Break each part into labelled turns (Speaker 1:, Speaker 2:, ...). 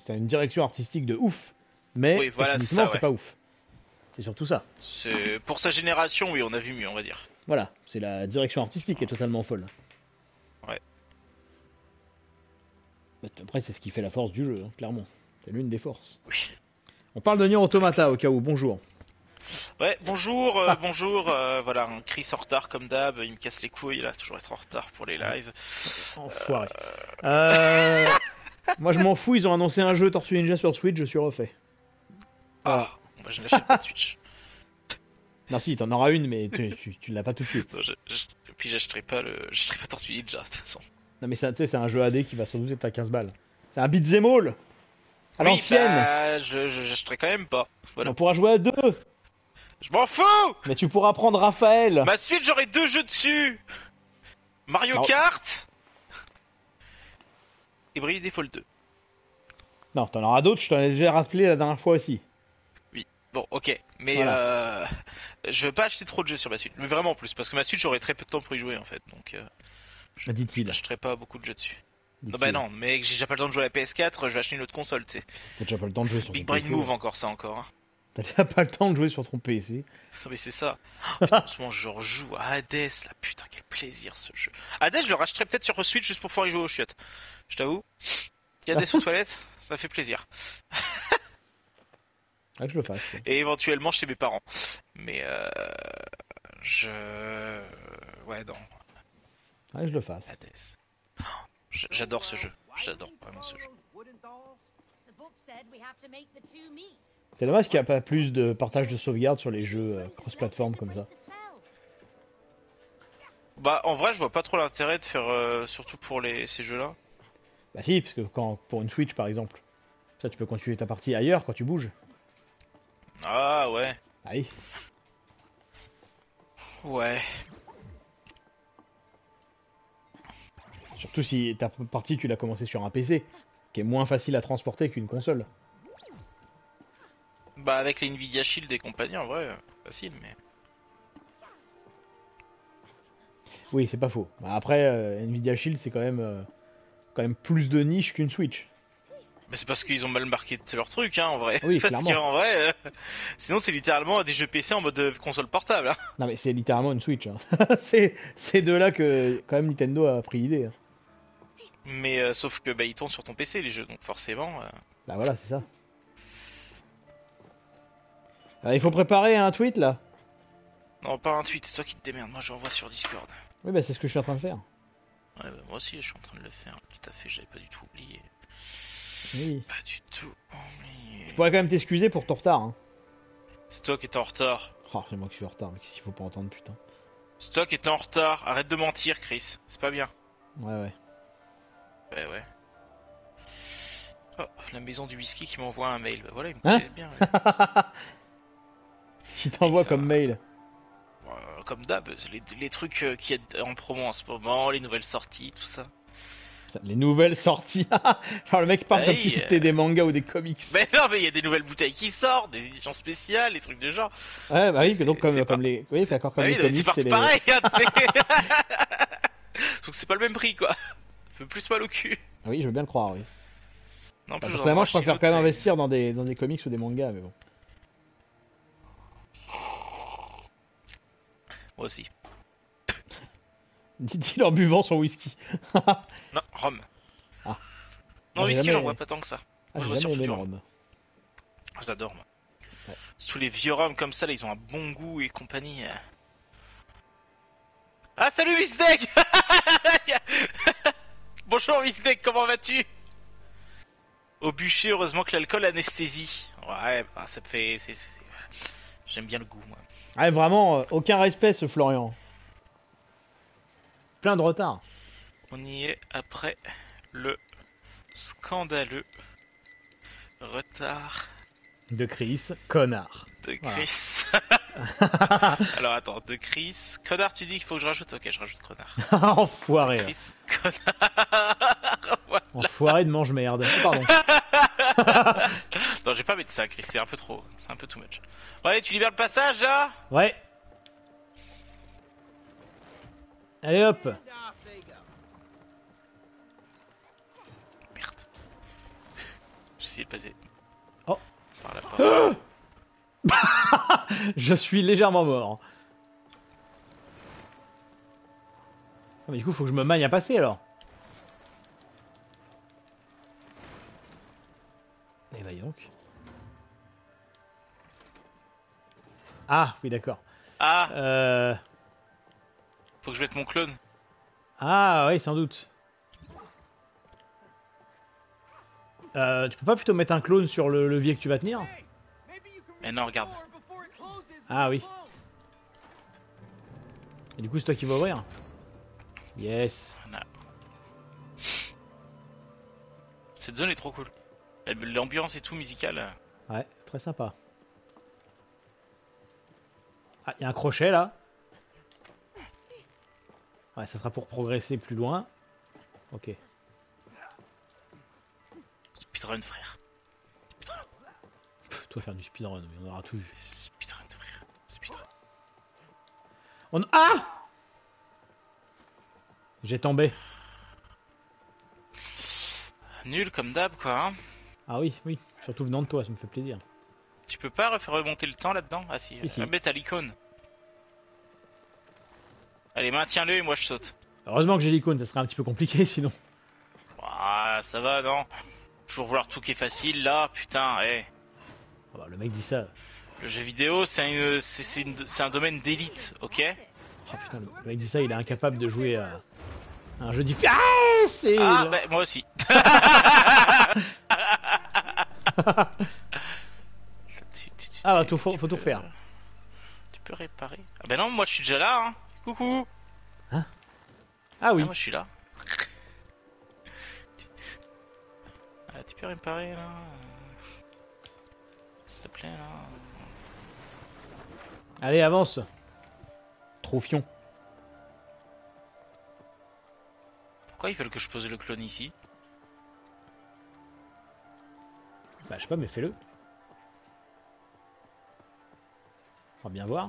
Speaker 1: c'est une direction artistique de ouf, mais
Speaker 2: Oui, voilà, c'est
Speaker 1: techniquement
Speaker 2: ça,
Speaker 1: c'est
Speaker 2: ouais.
Speaker 1: pas ouf. C'est surtout ça.
Speaker 2: Pour sa génération, oui, on a vu mieux, on va dire.
Speaker 1: Voilà, c'est la direction artistique qui est totalement folle.
Speaker 2: Ouais.
Speaker 1: Après, c'est ce qui fait la force du jeu, hein, clairement. C'est l'une des forces.
Speaker 2: Oui.
Speaker 1: On parle de Nier Automata au cas où, bonjour.
Speaker 2: Ouais, bonjour,
Speaker 1: Ah.
Speaker 2: bonjour. Voilà, un Chris en retard comme d'hab. Il me casse les couilles, il a toujours être en retard pour les lives.
Speaker 1: Enfoiré. Moi je m'en fous, ils ont annoncé un jeu Tortue Ninja sur Switch, je suis refait. Voilà.
Speaker 2: Ah, moi je n'achète pas de Switch.
Speaker 1: Non si, t'en auras une, mais tu l'as pas tout de suite.
Speaker 2: Non, puis j'achèterai pas Tortue Ninja de toute façon.
Speaker 1: Non mais ça, tu sais, c'est un jeu AD qui va sans doute être à 15 balles. C'est un beat'em all à
Speaker 2: Oui,
Speaker 1: l'ancienne.
Speaker 2: bah, j'achèterai quand même pas. Voilà.
Speaker 1: On pourra jouer à deux,
Speaker 2: Je m'en fous.
Speaker 1: mais tu pourras prendre Raphaël.
Speaker 2: Ma Switch, j'aurai 2 jeux dessus. Mario
Speaker 1: Non.
Speaker 2: Kart et Bravely Default 2.
Speaker 1: Non, t'en auras d'autres, je t'en ai déjà rappelé la dernière fois aussi.
Speaker 2: Bon, ok, mais
Speaker 1: Voilà.
Speaker 2: je veux pas acheter trop de jeux sur ma Switch, mais vraiment en plus, parce que ma Switch j'aurai très peu de temps pour y jouer en fait, donc je
Speaker 1: Dit-il.
Speaker 2: n'achèterai pas beaucoup de jeux dessus. Non
Speaker 1: Dit-il.
Speaker 2: bah non, mais j'ai déjà pas le temps de jouer à la PS4, je vais acheter une autre console, tu sais.
Speaker 1: T'as déjà pas le temps de jouer sur
Speaker 2: Big
Speaker 1: ton
Speaker 2: Brain
Speaker 1: PC.
Speaker 2: Move encore ça encore. Hein.
Speaker 1: T'as déjà pas le temps de jouer sur ton PC.
Speaker 2: Non mais c'est ça. Oh, putain, en ce moment je rejoue à Hades, là putain quel plaisir ce jeu. Hades je le rachèterai peut-être sur Switch juste pour pouvoir y jouer aux chiottes. Je t'avoue. Hades aux toilettes, ça fait plaisir.
Speaker 1: Ah, que je le fasse.
Speaker 2: Et éventuellement chez mes parents. Mais je... Ouais non,
Speaker 1: Ah, que je le fasse.
Speaker 2: Hades. J'adore ce jeu. J'adore vraiment ce jeu.
Speaker 1: C'est dommage qu'il n'y a pas plus de partage de sauvegarde sur les jeux cross-platform comme ça.
Speaker 2: Bah en vrai je vois pas trop l'intérêt de faire surtout pour ces jeux-là.
Speaker 1: Bah si, parce que pour une Switch par exemple, ça tu peux continuer ta partie ailleurs quand tu bouges.
Speaker 2: Ah ouais.
Speaker 1: Ah oui.
Speaker 2: Ouais.
Speaker 1: Surtout si ta partie tu l'as commencé sur un PC, qui est moins facile à transporter qu'une console.
Speaker 2: Bah avec les Nvidia Shield et compagnie en vrai, facile mais...
Speaker 1: Oui, c'est pas faux. Bah, après, Nvidia Shield c'est quand même plus de niche qu'une Switch.
Speaker 2: Mais c'est parce qu'ils ont mal marqué leur truc hein en vrai.
Speaker 1: Oui,
Speaker 2: parce
Speaker 1: clairement.
Speaker 2: qu'en vrai, sinon c'est littéralement des jeux PC en mode console portable. Hein.
Speaker 1: Non mais c'est littéralement une Switch. Hein. c'est de là que quand même Nintendo a pris l'idée. Hein.
Speaker 2: Mais sauf que bah ils tournent sur ton PC les jeux, donc forcément...
Speaker 1: Bah voilà, c'est ça. Il faut préparer un tweet là.
Speaker 2: Non pas un tweet, c'est toi qui te démerdes, moi j'envoie sur Discord.
Speaker 1: Oui, bah c'est ce que je suis en train de faire.
Speaker 2: Ouais bah moi aussi je suis en train de le faire, tout à fait, j'avais pas du tout oublié.
Speaker 1: Oui.
Speaker 2: Pas du tout oublié.
Speaker 1: Je pourrais quand même t'excuser pour ton retard. Hein.
Speaker 2: C'est toi qui étais en retard.
Speaker 1: Oh, c'est moi qui suis en retard, mais qu'est-ce qu'il faut pas entendre, putain.
Speaker 2: C'est toi qui étais en retard, arrête de mentir Chris, c'est pas bien.
Speaker 1: Ouais, ouais.
Speaker 2: Ouais ouais. Oh, la maison du whisky qui m'envoie un mail, bah voilà ils me
Speaker 1: Hein
Speaker 2: connaissent bien. Ouais.
Speaker 1: Qui t'envoie
Speaker 2: Ça-
Speaker 1: comme mail.
Speaker 2: Comme d'hab, les trucs qui est en promo en ce moment, les nouvelles sorties, tout ça.
Speaker 1: Putain, les nouvelles sorties. Genre le mec parle comme si
Speaker 2: Hey,
Speaker 1: c'était des mangas ou des comics.
Speaker 2: Mais non mais il y a des nouvelles bouteilles qui sortent, des éditions spéciales, des trucs de genre.
Speaker 1: Ouais, bah oui,
Speaker 2: C'est-
Speaker 1: donc
Speaker 2: c'est
Speaker 1: comme
Speaker 2: pas-
Speaker 1: les. Oui, c'est d'accord comme
Speaker 2: Bah
Speaker 1: les
Speaker 2: oui,
Speaker 1: comics.
Speaker 2: c'est partout
Speaker 1: les...
Speaker 2: pareil, hein, donc c'est pas le même prix quoi. Ça fait plus mal au cul.
Speaker 1: Oui, je veux bien le croire, oui.
Speaker 2: Non, en plus,
Speaker 1: Bah,
Speaker 2: j'en
Speaker 1: personnellement, je
Speaker 2: racheté
Speaker 1: préfère
Speaker 2: une
Speaker 1: quand même
Speaker 2: autre,
Speaker 1: investir dans des comics ou des mangas, mais bon.
Speaker 2: Moi aussi.
Speaker 1: Dit-il en buvant son whisky.
Speaker 2: Non, rhum.
Speaker 1: Ah.
Speaker 2: Non,
Speaker 1: Moi, j'ai
Speaker 2: whisky,
Speaker 1: jamais-
Speaker 2: j'en bois pas tant que ça.
Speaker 1: Ah,
Speaker 2: Moi, je
Speaker 1: j'ai
Speaker 2: bois
Speaker 1: jamais
Speaker 2: surtout
Speaker 1: aimé
Speaker 2: du
Speaker 1: le
Speaker 2: rhum.
Speaker 1: rhum.
Speaker 2: Je l'adore, moi.
Speaker 1: Ouais.
Speaker 2: Tous les vieux rhums comme ça, là, ils ont un bon goût et compagnie. Ah, salut, Wisdeck. Bonjour, Wisdeck, comment vas-tu? Au bûcher, heureusement que l'alcool anesthésie. Ouais, bah, ça me fait... J'aime bien le goût, moi.
Speaker 1: Ouais, vraiment, aucun respect ce Florian. Plein de retard.
Speaker 2: On y est après le scandaleux retard
Speaker 1: De Chris, connard.
Speaker 2: de
Speaker 1: Voilà.
Speaker 2: Chris. Alors attends, de Chris. Connard, tu dis qu'il faut que je rajoute? Ok, je rajoute connard.
Speaker 1: Enfoiré. là.
Speaker 2: Chris, connard. Voilà.
Speaker 1: Enfoiré de mange-merde. Pardon.
Speaker 2: Non, j'ai pas mettre ça, Chris, c'est un peu trop. C'est un peu too much. Bon, allez, tu libères le passage là?
Speaker 1: Ouais. Allez hop.
Speaker 2: Merde. essayer de passer.
Speaker 1: Oh.
Speaker 2: Par la porte.
Speaker 1: Je suis légèrement mort. Ah, mais du coup, faut que je me magne à passer alors. Et bah donc. Ah, oui, d'accord.
Speaker 2: Ah,
Speaker 1: Euh...
Speaker 2: faut que je mette mon clone.
Speaker 1: Ah, oui, sans doute. Tu peux pas plutôt mettre un clone sur le levier que tu vas tenir?
Speaker 2: Mais non, regarde.
Speaker 1: Ah oui. Et du coup, c'est toi qui vas ouvrir? Yes.
Speaker 2: Voilà. Cette zone est trop cool. L'ambiance et tout musical.
Speaker 1: Ouais, très sympa. Ah, il y a un crochet là. Ouais, ça sera pour progresser plus loin. Ok.
Speaker 2: Speedrun, frère.
Speaker 1: Pff, toi faire du speedrun, mais on aura tout vu.
Speaker 2: Speedrun, frère. Speedrun.
Speaker 1: Ah! J'ai tombé.
Speaker 2: Nul comme d'hab, quoi. Hein.
Speaker 1: Ah oui, oui. Surtout venant de toi, ça me fait plaisir.
Speaker 2: Tu peux pas refaire remonter le temps là-dedans? Ah si,
Speaker 1: Si.
Speaker 2: mais t'as l'icône. Allez, maintiens-le et moi je saute.
Speaker 1: Heureusement que j'ai l'icône, ça serait un petit peu compliqué sinon.
Speaker 2: Ah, ça va, non? Toujours vouloir tout qui est facile là, putain, eh.
Speaker 1: Ah bah, le mec dit ça.
Speaker 2: Le jeu vidéo, c'est un domaine d'élite, ok?
Speaker 1: Oh putain, le mec dit ça, il est incapable de jouer à un jeu difficile. Ah, c'est...
Speaker 2: Ah, bah moi aussi.
Speaker 1: Ah bah, faut tout refaire.
Speaker 2: Tu peux réparer. Ah bah non, moi je suis déjà là, hein. Coucou.
Speaker 1: Hein? Ah oui.
Speaker 2: Ah, moi je suis là. Ah, tu peux réparer là. S'il te plaît là.
Speaker 1: Allez, avance. Troufion.
Speaker 2: Pourquoi ils veulent que je pose le clone ici?
Speaker 1: Bah, je sais pas, mais fais-le. On va bien voir.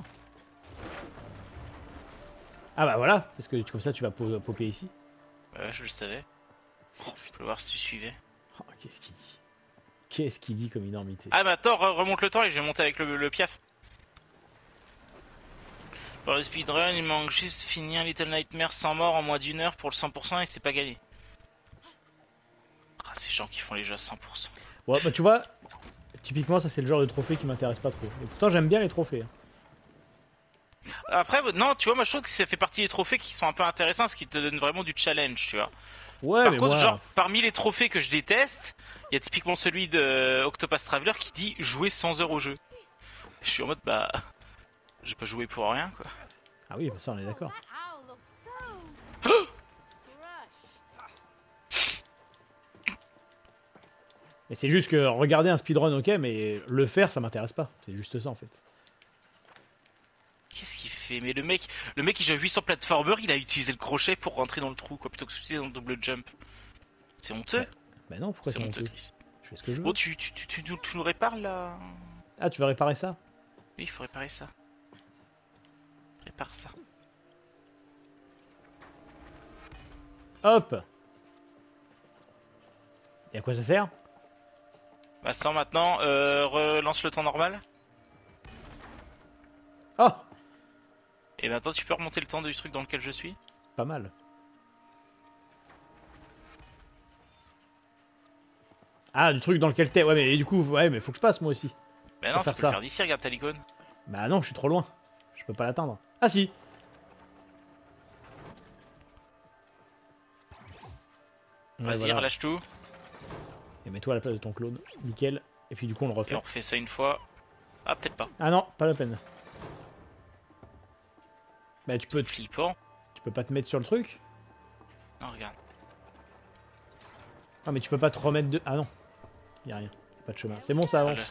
Speaker 1: Ah bah voilà, parce que comme ça tu vas popper ici.
Speaker 2: Ouais, je le savais.
Speaker 1: Oh
Speaker 2: Je
Speaker 1: putain,
Speaker 2: veux voir si tu suivais.
Speaker 1: oh, qu'est-ce qu'il dit? Qu'est-ce qu'il dit comme énormité?
Speaker 2: Ah, mais attends, remonte le temps et je vais monter avec le piaf. Pour le speedrun, il manque juste finir Little Nightmares sans mort en moins d'1 heure pour le 100% et c'est pas gagné. Ah, ces gens qui font les jeux à 100%.
Speaker 1: Ouais, bah tu vois, typiquement ça c'est le genre de trophée qui m'intéresse pas trop. Et pourtant j'aime bien les trophées. Hein.
Speaker 2: Après, non, tu vois, moi je trouve que ça fait partie des trophées qui sont un peu intéressants, ce qui te donne vraiment du challenge, tu vois.
Speaker 1: Ouais,
Speaker 2: Par
Speaker 1: mais
Speaker 2: contre,
Speaker 1: moi...
Speaker 2: genre, parmi les trophées que je déteste, il y a typiquement celui de Octopus Traveler qui dit jouer 100 heures au jeu. Je suis en mode, bah, j'ai pas joué pour rien, quoi.
Speaker 1: Ah oui, bah ça on est d'accord. Mais c'est juste que regarder un speedrun, ok, mais le faire ça m'intéresse pas. C'est juste ça en fait.
Speaker 2: Qu'est-ce qu'il fait? Mais le mec il joue à 800 platformer, il a utilisé le crochet pour rentrer dans le trou, quoi, plutôt que d'utiliser dans le double jump. C'est honteux.
Speaker 1: Bah non, pourquoi
Speaker 2: C'est
Speaker 1: c'est
Speaker 2: honteux,
Speaker 1: honteux?
Speaker 2: Chris.
Speaker 1: Je fais ce que je veux.
Speaker 2: Bon, tu nous répares là?
Speaker 1: Ah, tu veux réparer ça?
Speaker 2: Oui, il faut réparer ça. Répare ça.
Speaker 1: Hop. Et à quoi ça sert?
Speaker 2: Bah, sans maintenant, relance le temps normal.
Speaker 1: Oh,
Speaker 2: Et maintenant, tu peux remonter le temps du truc dans lequel je suis.
Speaker 1: pas mal. Ah, du truc dans lequel t'es. Ouais, mais du coup, ouais, mais faut que je passe moi aussi.
Speaker 2: Bah non, tu
Speaker 1: faire
Speaker 2: peux
Speaker 1: ça.
Speaker 2: le faire d'ici, regarde ta l'icône.
Speaker 1: Bah non, je suis trop loin. Je peux pas l'atteindre. Ah si. Ouais,
Speaker 2: Vas-y,
Speaker 1: voilà.
Speaker 2: relâche tout.
Speaker 1: Et mets-toi à la place de ton clone. Nickel. Et puis du coup, on le
Speaker 2: Et
Speaker 1: refait.
Speaker 2: on refait ça une fois. Ah, peut-être pas.
Speaker 1: Ah non, pas la peine. Bah tu peux
Speaker 2: Flippant.
Speaker 1: pas te mettre sur le truc.
Speaker 2: Non, regarde.
Speaker 1: Ah mais tu peux pas te remettre de... Ah non. Y a rien. Pas de chemin. C'est bon, ça avance.
Speaker 2: Voilà.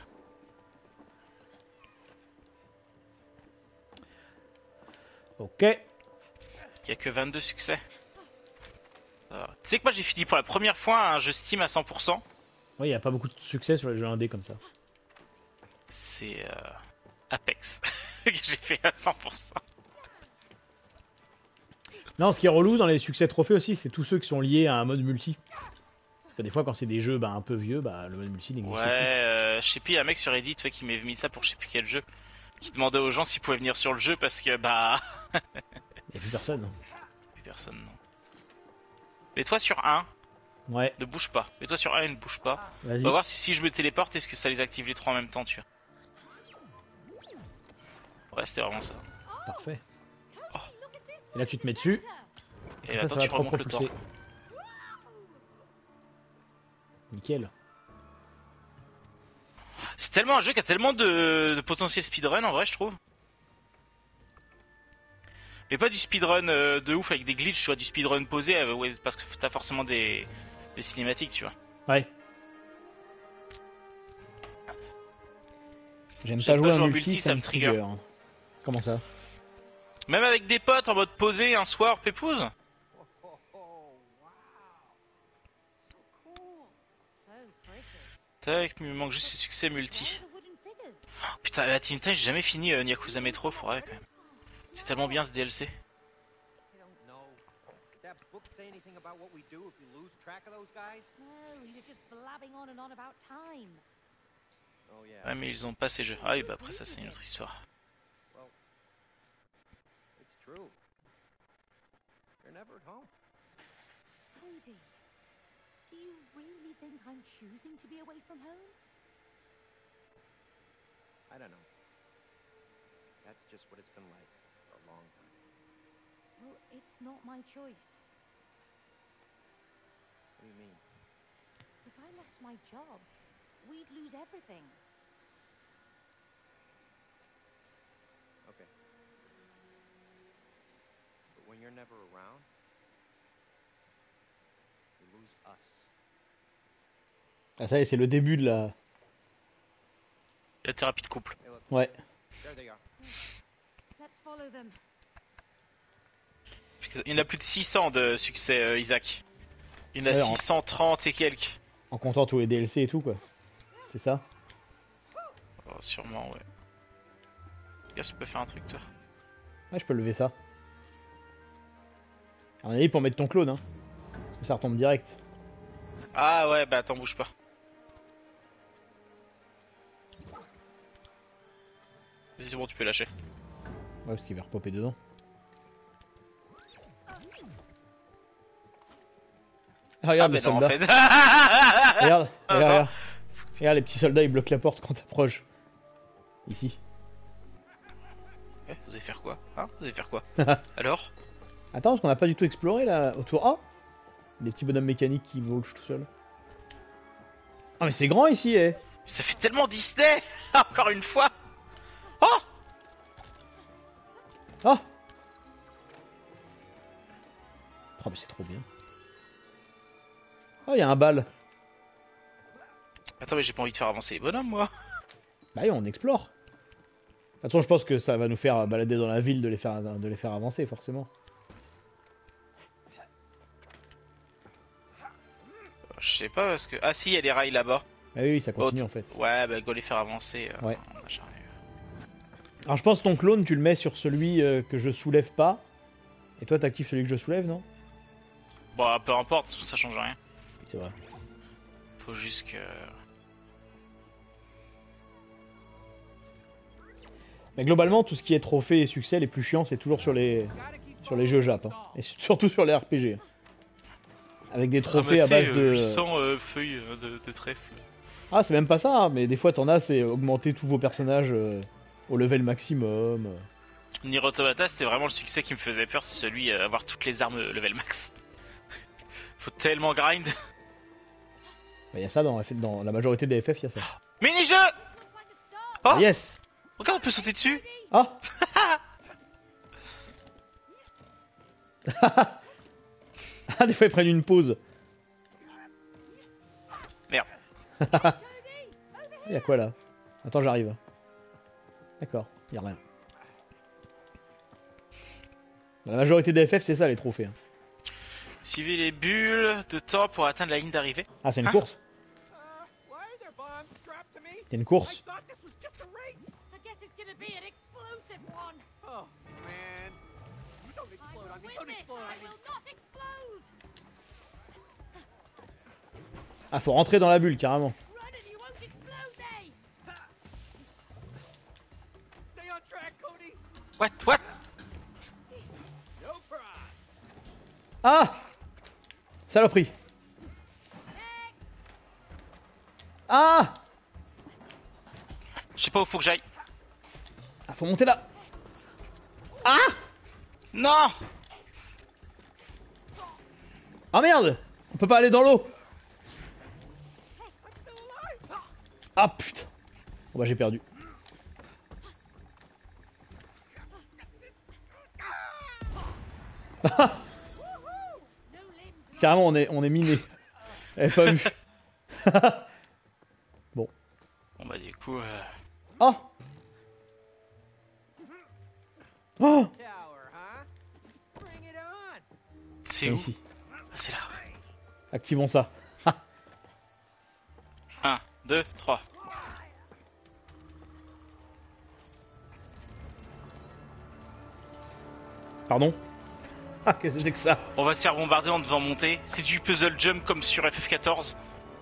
Speaker 1: Ok.
Speaker 2: Y a que 22 succès. Tu sais que moi j'ai fini pour la première fois un jeu Steam à 100%.
Speaker 1: Ouais, y a pas beaucoup de succès sur les jeux indés comme ça.
Speaker 2: C'est Apex que j'ai fait à 100%.
Speaker 1: Non, ce qui est relou dans les succès trophées aussi, c'est tous ceux qui sont liés à un mode multi. Parce que des fois, quand c'est des jeux un peu vieux, le mode multi n'existe
Speaker 2: Ouais,
Speaker 1: plus.
Speaker 2: je sais plus, il y a un mec sur Reddit qui m'avait mis ça pour je sais plus quel jeu, qui demandait aux gens s'ils pouvaient venir sur le jeu parce que
Speaker 1: Y a plus personne.
Speaker 2: plus personne non. Mets-toi sur un,
Speaker 1: Ouais,
Speaker 2: ne bouge pas. Mets-toi sur un et ne bouge pas. On va
Speaker 1: vas-y.
Speaker 2: voir si je me téléporte, est-ce que ça les active les trois en même temps, tu vois. Ouais, c'était vraiment ça.
Speaker 1: Parfait.
Speaker 2: Oh.
Speaker 1: Et là, tu te mets dessus.
Speaker 2: Et
Speaker 1: ça
Speaker 2: attends,
Speaker 1: va
Speaker 2: tu
Speaker 1: trop
Speaker 2: remontes le temps.
Speaker 1: propulser. Nickel.
Speaker 2: C'est tellement un jeu qui a tellement de potentiel speedrun en vrai, je trouve. Mais pas du speedrun de ouf avec des glitches, tu vois, du speedrun posé, ouais, parce que t'as forcément des cinématiques, tu vois.
Speaker 1: Ouais. J'aime
Speaker 2: J'aime
Speaker 1: pas jouer
Speaker 2: pas
Speaker 1: un
Speaker 2: jouer en
Speaker 1: multi, ça me trigger. Comment ça?
Speaker 2: Même avec des potes en mode posé un soir, pépouze. Tac, il me manque juste ces succès multi. Oh, putain, la Team Time, j'ai jamais fini Yakuza Metro, faudrait quand même. C'est tellement bien ce DLC. Ouais, mais ils ont pas ces jeux. Ah oui, bah après ça, c'est une autre histoire.
Speaker 3: Cody, do you really think I'm choosing to be away from home?
Speaker 4: I don't know. That's just what it's been like for a long time.
Speaker 3: Well, it's not my choice.
Speaker 4: What do you mean?
Speaker 3: If I lost my job, we'd lose everything.
Speaker 4: Okay. But when you're never around, you lose us.
Speaker 1: Ah, ça y est, c'est le début de la.
Speaker 2: La thérapie de couple.
Speaker 4: Hey, look,
Speaker 1: Ouais.
Speaker 4: there they are.
Speaker 3: Let's follow them.
Speaker 2: Il y en a plus de 600 de succès, Isaac. Il y en a
Speaker 1: Ouais,
Speaker 2: 630 et quelques.
Speaker 1: En comptant tous les DLC et tout, quoi. C'est ça?
Speaker 2: Oh, sûrement, ouais. Regarde, tu peux faire un truc, toi.
Speaker 1: Ouais, je peux lever ça. À mon avis, pour mettre ton clone, hein. Parce que ça retombe direct.
Speaker 2: Ah ouais, bah attends, bouge pas. Vas-y, c'est bon, tu peux lâcher.
Speaker 1: Ouais, parce qu'il va repopper dedans. Ah, regarde
Speaker 2: mais
Speaker 1: les
Speaker 2: non, en
Speaker 1: soldats.
Speaker 2: fait.
Speaker 1: Regarde,
Speaker 2: Ah,
Speaker 1: regarde,
Speaker 2: non.
Speaker 1: regarde. Regarde, les petits soldats, ils bloquent la porte quand t'approches. Ici.
Speaker 2: Eh, vous allez faire quoi? Hein? Vous allez faire quoi? Alors?
Speaker 1: Attends, parce qu'on n'a pas du tout exploré là autour. Ah! Des petits bonhommes mécaniques qui volent tout seuls. Ah, mais c'est grand ici, eh!
Speaker 2: Ça fait tellement Disney! Encore une fois! Oh!
Speaker 1: Ah! Oh, mais c'est trop bien. Oh, il y a un bal.
Speaker 2: Attends, mais j'ai pas envie de faire avancer les bonhommes, moi.
Speaker 1: Bah oui, on explore. De toute façon, je pense que ça va nous faire balader dans la ville de les faire avancer, forcément.
Speaker 2: Je sais pas, parce que... Ah si, il y a les rails là-bas.
Speaker 1: Ah oui, ça continue
Speaker 2: Oh,
Speaker 1: en fait.
Speaker 2: Ouais, bah go les faire avancer.
Speaker 1: Ouais.
Speaker 2: Machin.
Speaker 1: Alors je pense que ton clone, tu le mets sur celui que je soulève pas. Et toi, t'actives celui que je soulève, non?
Speaker 2: Bon, peu importe, ça change rien.
Speaker 1: Oui, c'est vrai.
Speaker 2: Faut juste que...
Speaker 1: Mais globalement, tout ce qui est trophée et succès, les plus chiants, c'est toujours sur les jeux Jap. Hein. Et surtout sur les RPG. Avec des trophées à base de...
Speaker 2: 800 feuilles de trèfle.
Speaker 1: Ah, c'est même pas ça, hein, mais des fois, t'en as, c'est augmenter tous vos personnages au level maximum.
Speaker 2: Nier Automata, c'était vraiment le succès qui me faisait peur, c'est celui avoir toutes les armes level max. Faut tellement grind.
Speaker 1: Bah, y a ça dans la majorité des FF, y a ça.
Speaker 2: Mini-jeu! Oh!
Speaker 1: Ah, yes!
Speaker 2: Regarde, on peut sauter dessus!
Speaker 1: Ah! Ah, des fois, ils prennent une pause.
Speaker 2: Merde.
Speaker 1: Y'a quoi là? Attends, j'arrive. D'accord, y'a rien. Dans la majorité des FF, c'est ça les trophées. Hein.
Speaker 2: Suivez les bulles de temps pour atteindre la ligne d'arrivée.
Speaker 1: Ah, c'est une
Speaker 2: Hein?
Speaker 1: course?
Speaker 4: Why are there bombs strapped to me?
Speaker 1: C'est une course?
Speaker 4: I thought this was just a race.
Speaker 3: I guess it's gonna be an explosive one.
Speaker 4: Oh man, you don't
Speaker 3: I
Speaker 4: explode
Speaker 3: will
Speaker 4: on me.
Speaker 3: win
Speaker 4: Don't
Speaker 3: this.
Speaker 4: explode
Speaker 3: I
Speaker 4: on me.
Speaker 3: will not explode.
Speaker 1: Ah, faut rentrer dans la bulle carrément.
Speaker 3: Run and you won't explode me!
Speaker 4: Stay on track, Cody.
Speaker 2: What?
Speaker 4: No prize.
Speaker 1: Ah! Saloperie. Ah!
Speaker 2: Je sais pas où faut que j'aille.
Speaker 1: Ah, faut monter là. Ah!
Speaker 2: Non!
Speaker 1: Ah merde! On peut pas aller dans l'eau. Ah putain. Bon bah j'ai perdu. Carrément on est miné. Elle est pas vue. Bon.
Speaker 2: Bon bah du coup...
Speaker 1: Oh! Oh!
Speaker 4: Tower, huh? Bring it on.
Speaker 2: C'est
Speaker 1: Viens
Speaker 2: où?
Speaker 1: ici.
Speaker 2: Ah, c'est là.
Speaker 1: Activons ça.
Speaker 2: 1, 2, 3.
Speaker 1: Pardon? Ah, qu'est-ce que c'est que ça?
Speaker 2: On va se faire bombarder en devant monter. C'est du puzzle jump comme sur FF14.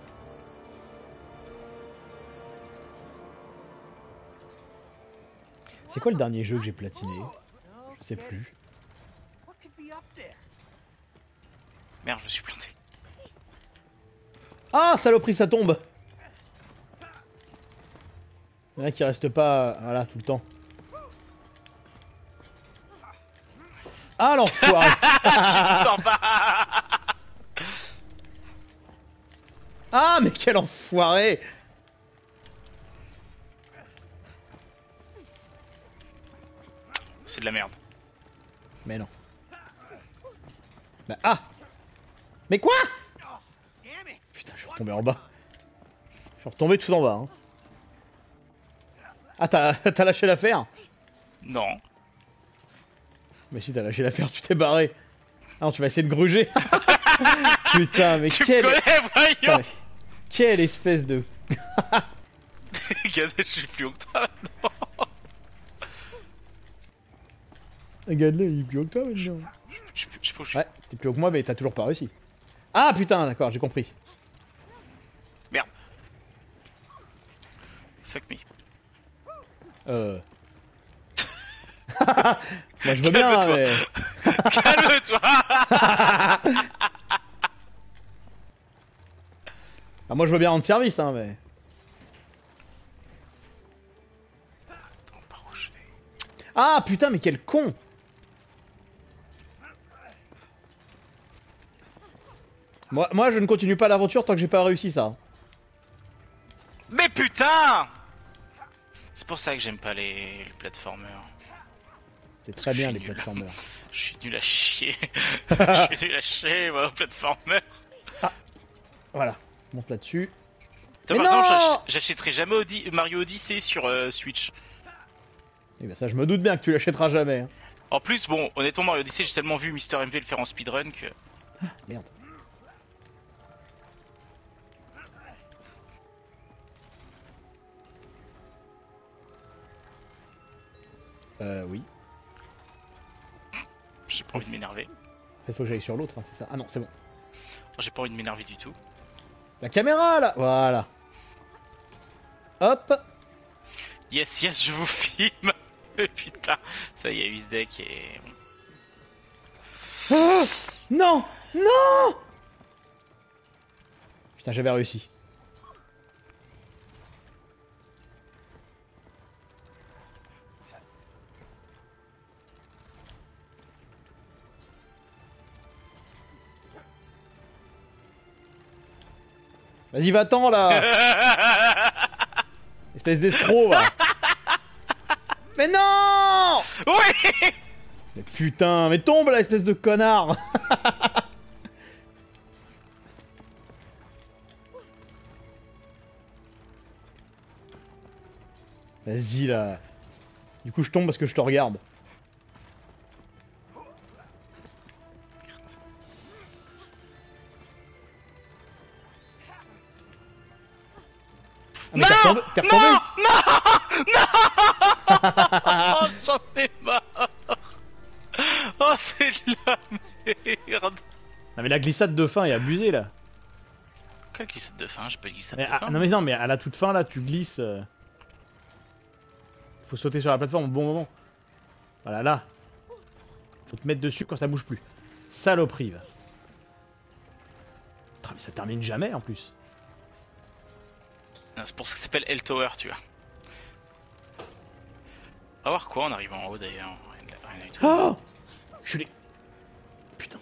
Speaker 1: C'est quoi le dernier jeu que j'ai platiné? Je sais plus.
Speaker 4: What could be up there?
Speaker 2: Merde, je me suis planté.
Speaker 1: Ah, saloperie, ça tombe! Il y en a qui restent pas, voilà, tout le temps. Ah, l'enfoiré!
Speaker 2: Sympa.
Speaker 1: Ah, mais quel enfoiré!
Speaker 2: C'est de la merde.
Speaker 1: Mais non. Bah, ah! Mais quoi?
Speaker 4: Damn it.
Speaker 1: Putain, je suis retombé en bas. Je suis retombé tout en bas. Hein. Ah, t'as lâché l'affaire?
Speaker 2: Non.
Speaker 1: Mais si t'as lâché l'affaire, tu t'es barré. Ah non, tu vas essayer de gruger. Putain, mais
Speaker 2: Tu me
Speaker 1: quelle...
Speaker 2: connais, voyons.
Speaker 1: Putain, mais quelle espèce de...
Speaker 2: Regardez, je suis plus haut que toi maintenant.
Speaker 1: Regarde-le, il est plus haut que toi maintenant.
Speaker 2: Je sais pas où je suis.
Speaker 1: Ouais, t'es plus haut que moi, mais t'as toujours pas réussi. Ah putain, d'accord, j'ai compris.
Speaker 2: Merde. Fuck me.
Speaker 1: Moi je veux bien, hein, mais...
Speaker 2: Calme-toi.
Speaker 1: Ah, moi je veux bien rendre service, hein, mais...
Speaker 2: Attends, par où je vais?
Speaker 1: Ah putain, mais quel con! Moi je ne continue pas l'aventure tant que j'ai pas réussi ça.
Speaker 2: Mais putain! C'est pour ça que j'aime pas les platformers.
Speaker 1: C'est très bien
Speaker 2: Je
Speaker 1: les
Speaker 2: suis nul.
Speaker 1: platformers.
Speaker 2: Je suis nul à chier. Je suis nul à chier, moi, au platformer.
Speaker 1: Voilà, monte là-dessus.
Speaker 2: Toi,
Speaker 1: Mais
Speaker 2: par
Speaker 1: non!
Speaker 2: exemple, j'achèterai jamais Mario Odyssey sur Switch.
Speaker 1: Et ben ça je me doute bien que tu l'achèteras jamais. Hein.
Speaker 2: En plus, bon, honnêtement, Mario Odyssey, j'ai tellement vu Mister MV le faire en speedrun que...
Speaker 1: Merde. Oui.
Speaker 2: J'ai pas envie de m'énerver.
Speaker 1: Il faut que j'aille sur l'autre, hein, c'est ça. Ah non, c'est bon.
Speaker 2: J'ai pas envie de m'énerver du tout.
Speaker 1: La caméra là! Voilà. Hop!
Speaker 2: Yes, yes, je vous filme. Putain, ça y est, Usedec et...
Speaker 1: Ah non! Non! Putain, j'avais réussi. Vas-y, va-t'en là! Espèce d'escroc, va! Mais non!
Speaker 2: Oui!
Speaker 1: Mais putain, mais tombe là, espèce de connard! Vas-y là. Du coup, je tombe parce que je te regarde. Ah, mais
Speaker 2: Non!
Speaker 1: t'es retombé?
Speaker 2: Oh, j'en ai marre. Oh, c'est de la merde.
Speaker 1: Non mais la glissade de fin est abusée là.
Speaker 2: Quelle glissade de fin? J'ai pas de glissade
Speaker 1: Mais,
Speaker 2: de
Speaker 1: ah,
Speaker 2: fin.
Speaker 1: non mais non, mais à la toute fin là, tu glisses. Faut sauter sur la plateforme au bon moment. Voilà, là. Faut te mettre dessus quand ça bouge plus. Saloperie. Va. Ah, mais ça termine jamais en plus.
Speaker 2: Ah, c'est pour ça que ça s'appelle L-Tower, tu vois. On va voir quoi en arrivant en haut d'ailleurs. Rien du tout.
Speaker 1: Oh, je l'ai. Putain.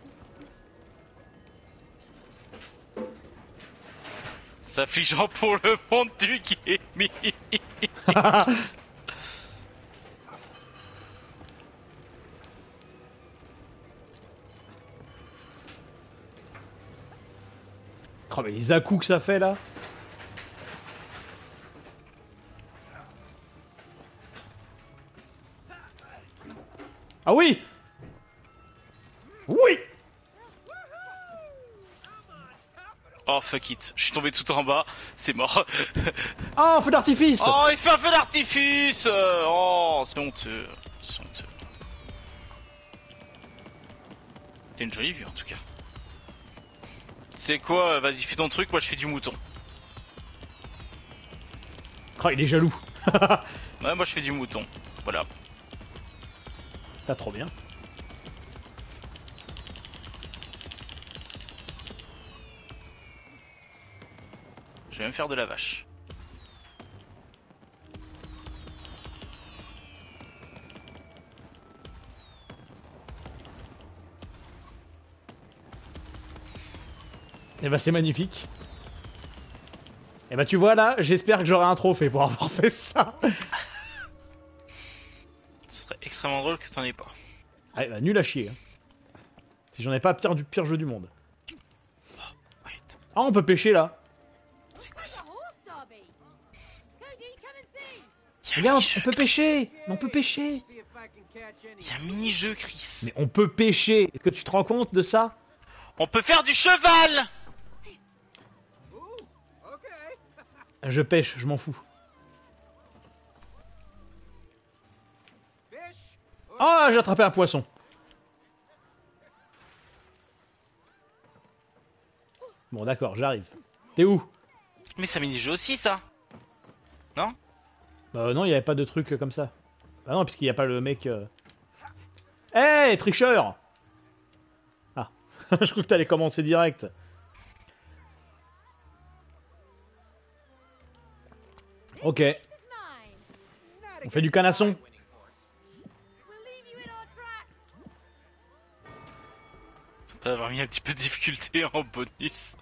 Speaker 2: C'est affligeant pour le monde du gaming.
Speaker 1: Oh, mais les à-coups que ça fait là. Ah oui. Oui.
Speaker 2: Oh fuck it, je suis tombé tout en bas, c'est mort.
Speaker 1: Oh, feu d'artifice.
Speaker 2: Oh, il fait un feu d'artifice. Oh, c'est honteux. C'est honteux. T'as une jolie vue en tout cas. C'est quoi? Vas-y, fais ton truc, moi je fais du mouton.
Speaker 1: Oh, il est jaloux.
Speaker 2: Ouais, moi je fais du mouton. Voilà.
Speaker 1: T'as trop bien.
Speaker 2: Je vais même faire de la vache.
Speaker 1: Et bah c'est magnifique. Et bah tu vois là, j'espère que j'aurai un trophée pour avoir fait ça.
Speaker 2: Ce serait extrêmement drôle que t'en aies pas.
Speaker 1: Ah bah nul à chier. Hein. Si j'en ai pas pire jeu du monde.
Speaker 2: Wait,
Speaker 1: Ah on peut pêcher là.
Speaker 2: c'est quoi
Speaker 3: There's
Speaker 2: ça?
Speaker 3: a horse, Darby. Cody, come and see.
Speaker 2: Y'a un
Speaker 1: Regarde,
Speaker 2: mini-jeu,
Speaker 1: on peut
Speaker 2: Chris.
Speaker 1: pêcher. On peut pêcher.
Speaker 4: See if I can catch any.
Speaker 2: Y'a un mini-jeu, Chris.
Speaker 1: Mais on peut pêcher. Est-ce que tu te rends compte de ça?
Speaker 2: On peut faire du cheval.
Speaker 4: Ooh, okay.
Speaker 1: Je pêche, je m'en fous.
Speaker 4: Fish.
Speaker 1: Ah, j'ai attrapé un poisson. Bon d'accord, j'arrive. T'es où?
Speaker 2: Mais c'est un mini-jeu aussi, ça. Non?
Speaker 1: Bah non, il y avait pas de truc comme ça. Bah non, puisqu'il y a pas le mec... Hey, tricheur! Ah, je crois que t'allais commencer direct. Ok,
Speaker 3: This is mine.
Speaker 4: Not
Speaker 1: on fait du canasson.
Speaker 4: winning horse.
Speaker 3: We'll leave you in our tracks.
Speaker 2: Ça peut avoir mis un petit peu de difficulté en bonus.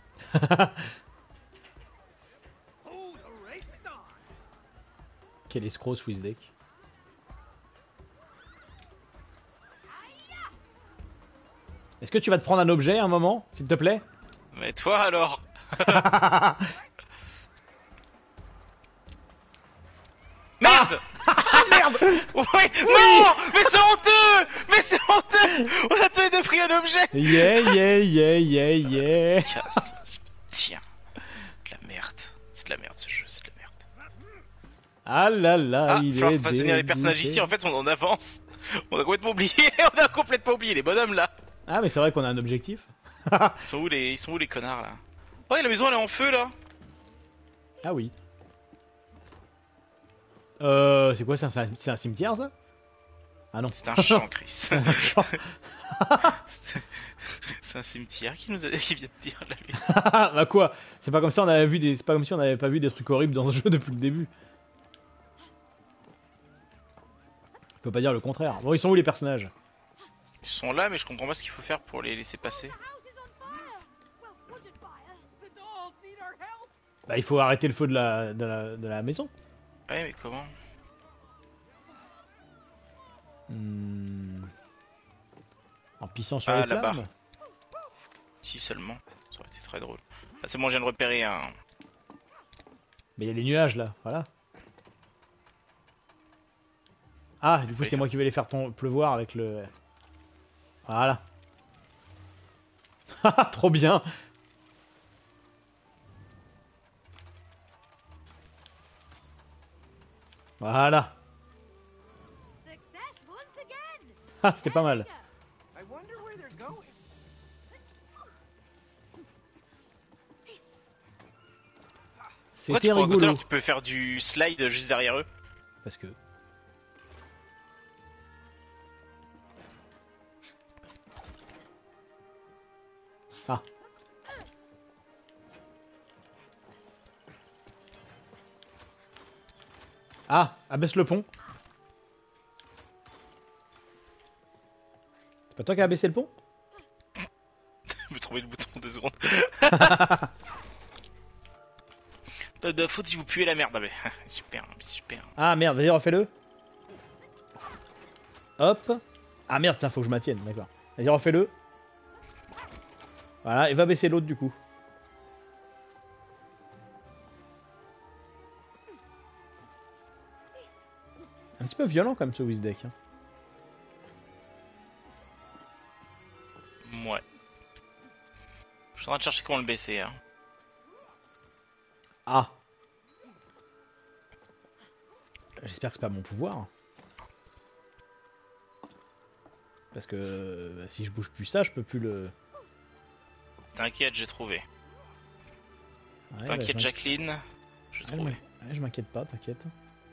Speaker 4: Oh, the race is on.
Speaker 1: Quel escroc ce Wizdeck. Est-ce que tu vas te prendre un objet un moment, s'il te plaît?
Speaker 2: Mais toi alors? Merde!
Speaker 1: Merde!
Speaker 2: Oui! Non! Mais c'est honteux! Mais c'est honteux! On a tous les deux pris un objet!
Speaker 1: Yeah, yeah, yeah, yeah, yeah.
Speaker 2: Casse. Tiens. De la merde. C'est de la merde ce jeu, c'est de la merde.
Speaker 1: Ah là là,
Speaker 2: Ah,
Speaker 1: il
Speaker 2: falloir
Speaker 1: est
Speaker 2: fasse venir les personnages
Speaker 1: dégoûté.
Speaker 2: ici, en fait on en avance. On a complètement oublié, on a complètement oublié les bonhommes là.
Speaker 1: Ah mais c'est vrai qu'on a un objectif.
Speaker 2: Ils sont où les connards là? Oh, et la maison elle est en feu là.
Speaker 1: Ah oui. C'est quoi, c'est un cimetière ça? Ah non.
Speaker 2: C'est un champ, Chris.
Speaker 1: Un champ.
Speaker 2: C'est un cimetière qui vient de dire là lui.
Speaker 1: Bah quoi? C'est pas comme si on avait vu des, c'est pas comme si on n'avait pas vu des trucs horribles dans ce jeu depuis le début. Je peux pas dire le contraire. Bon, ils sont où les personnages?
Speaker 2: Ils sont là mais je comprends pas ce qu'il faut faire pour les laisser passer.
Speaker 3: The house is on fire. Well, would it fire?
Speaker 4: The dolls need our help.
Speaker 1: Bah il faut arrêter le feu de la maison.
Speaker 2: Ouais mais comment?
Speaker 1: En pissant sur
Speaker 2: Ah,
Speaker 1: les
Speaker 2: là-bas.
Speaker 1: flammes.
Speaker 2: Si seulement. Ça aurait été très drôle. Ah, c'est bon, je viens de repérer un...
Speaker 1: Mais il y a les nuages là, voilà. Ah, du coup
Speaker 2: Oui.
Speaker 1: c'est moi qui vais les faire pleuvoir avec le... Voilà. Trop bien. Voilà.
Speaker 3: Success once again.
Speaker 1: Ah, c'était pas mal.
Speaker 4: I wonder where they're going.
Speaker 2: Pourquoi tu
Speaker 1: C'était
Speaker 2: crois
Speaker 1: rigolo.
Speaker 2: alors que tu peux faire du slide juste derrière eux?
Speaker 1: Parce que... Ah. Ah, abaisse le pont. C'est pas toi qui as abaissé le pont?
Speaker 2: Je vais trouver le bouton 2 secondes. Pas de faute si vous puez la merde. Ah, mais, super, super.
Speaker 1: Ah merde, vas-y refais-le. Hop. Ah merde, tiens, faut que je maintienne, d'accord. Vas-y refais-le. Voilà, et va baisser l'autre du coup. Un petit peu violent comme ce Wisdeck. Hein.
Speaker 2: Ouais. Je suis en train de chercher comment le baisser. Hein.
Speaker 1: Ah. J'espère que c'est pas mon pouvoir. Parce que si je bouge plus ça, je peux plus le...
Speaker 2: T'inquiète, j'ai trouvé.
Speaker 1: Ouais,
Speaker 2: T'inquiète,
Speaker 1: bah,
Speaker 2: Jacqueline. J'ai trouvé.
Speaker 1: ouais, je m'inquiète pas, t'inquiète.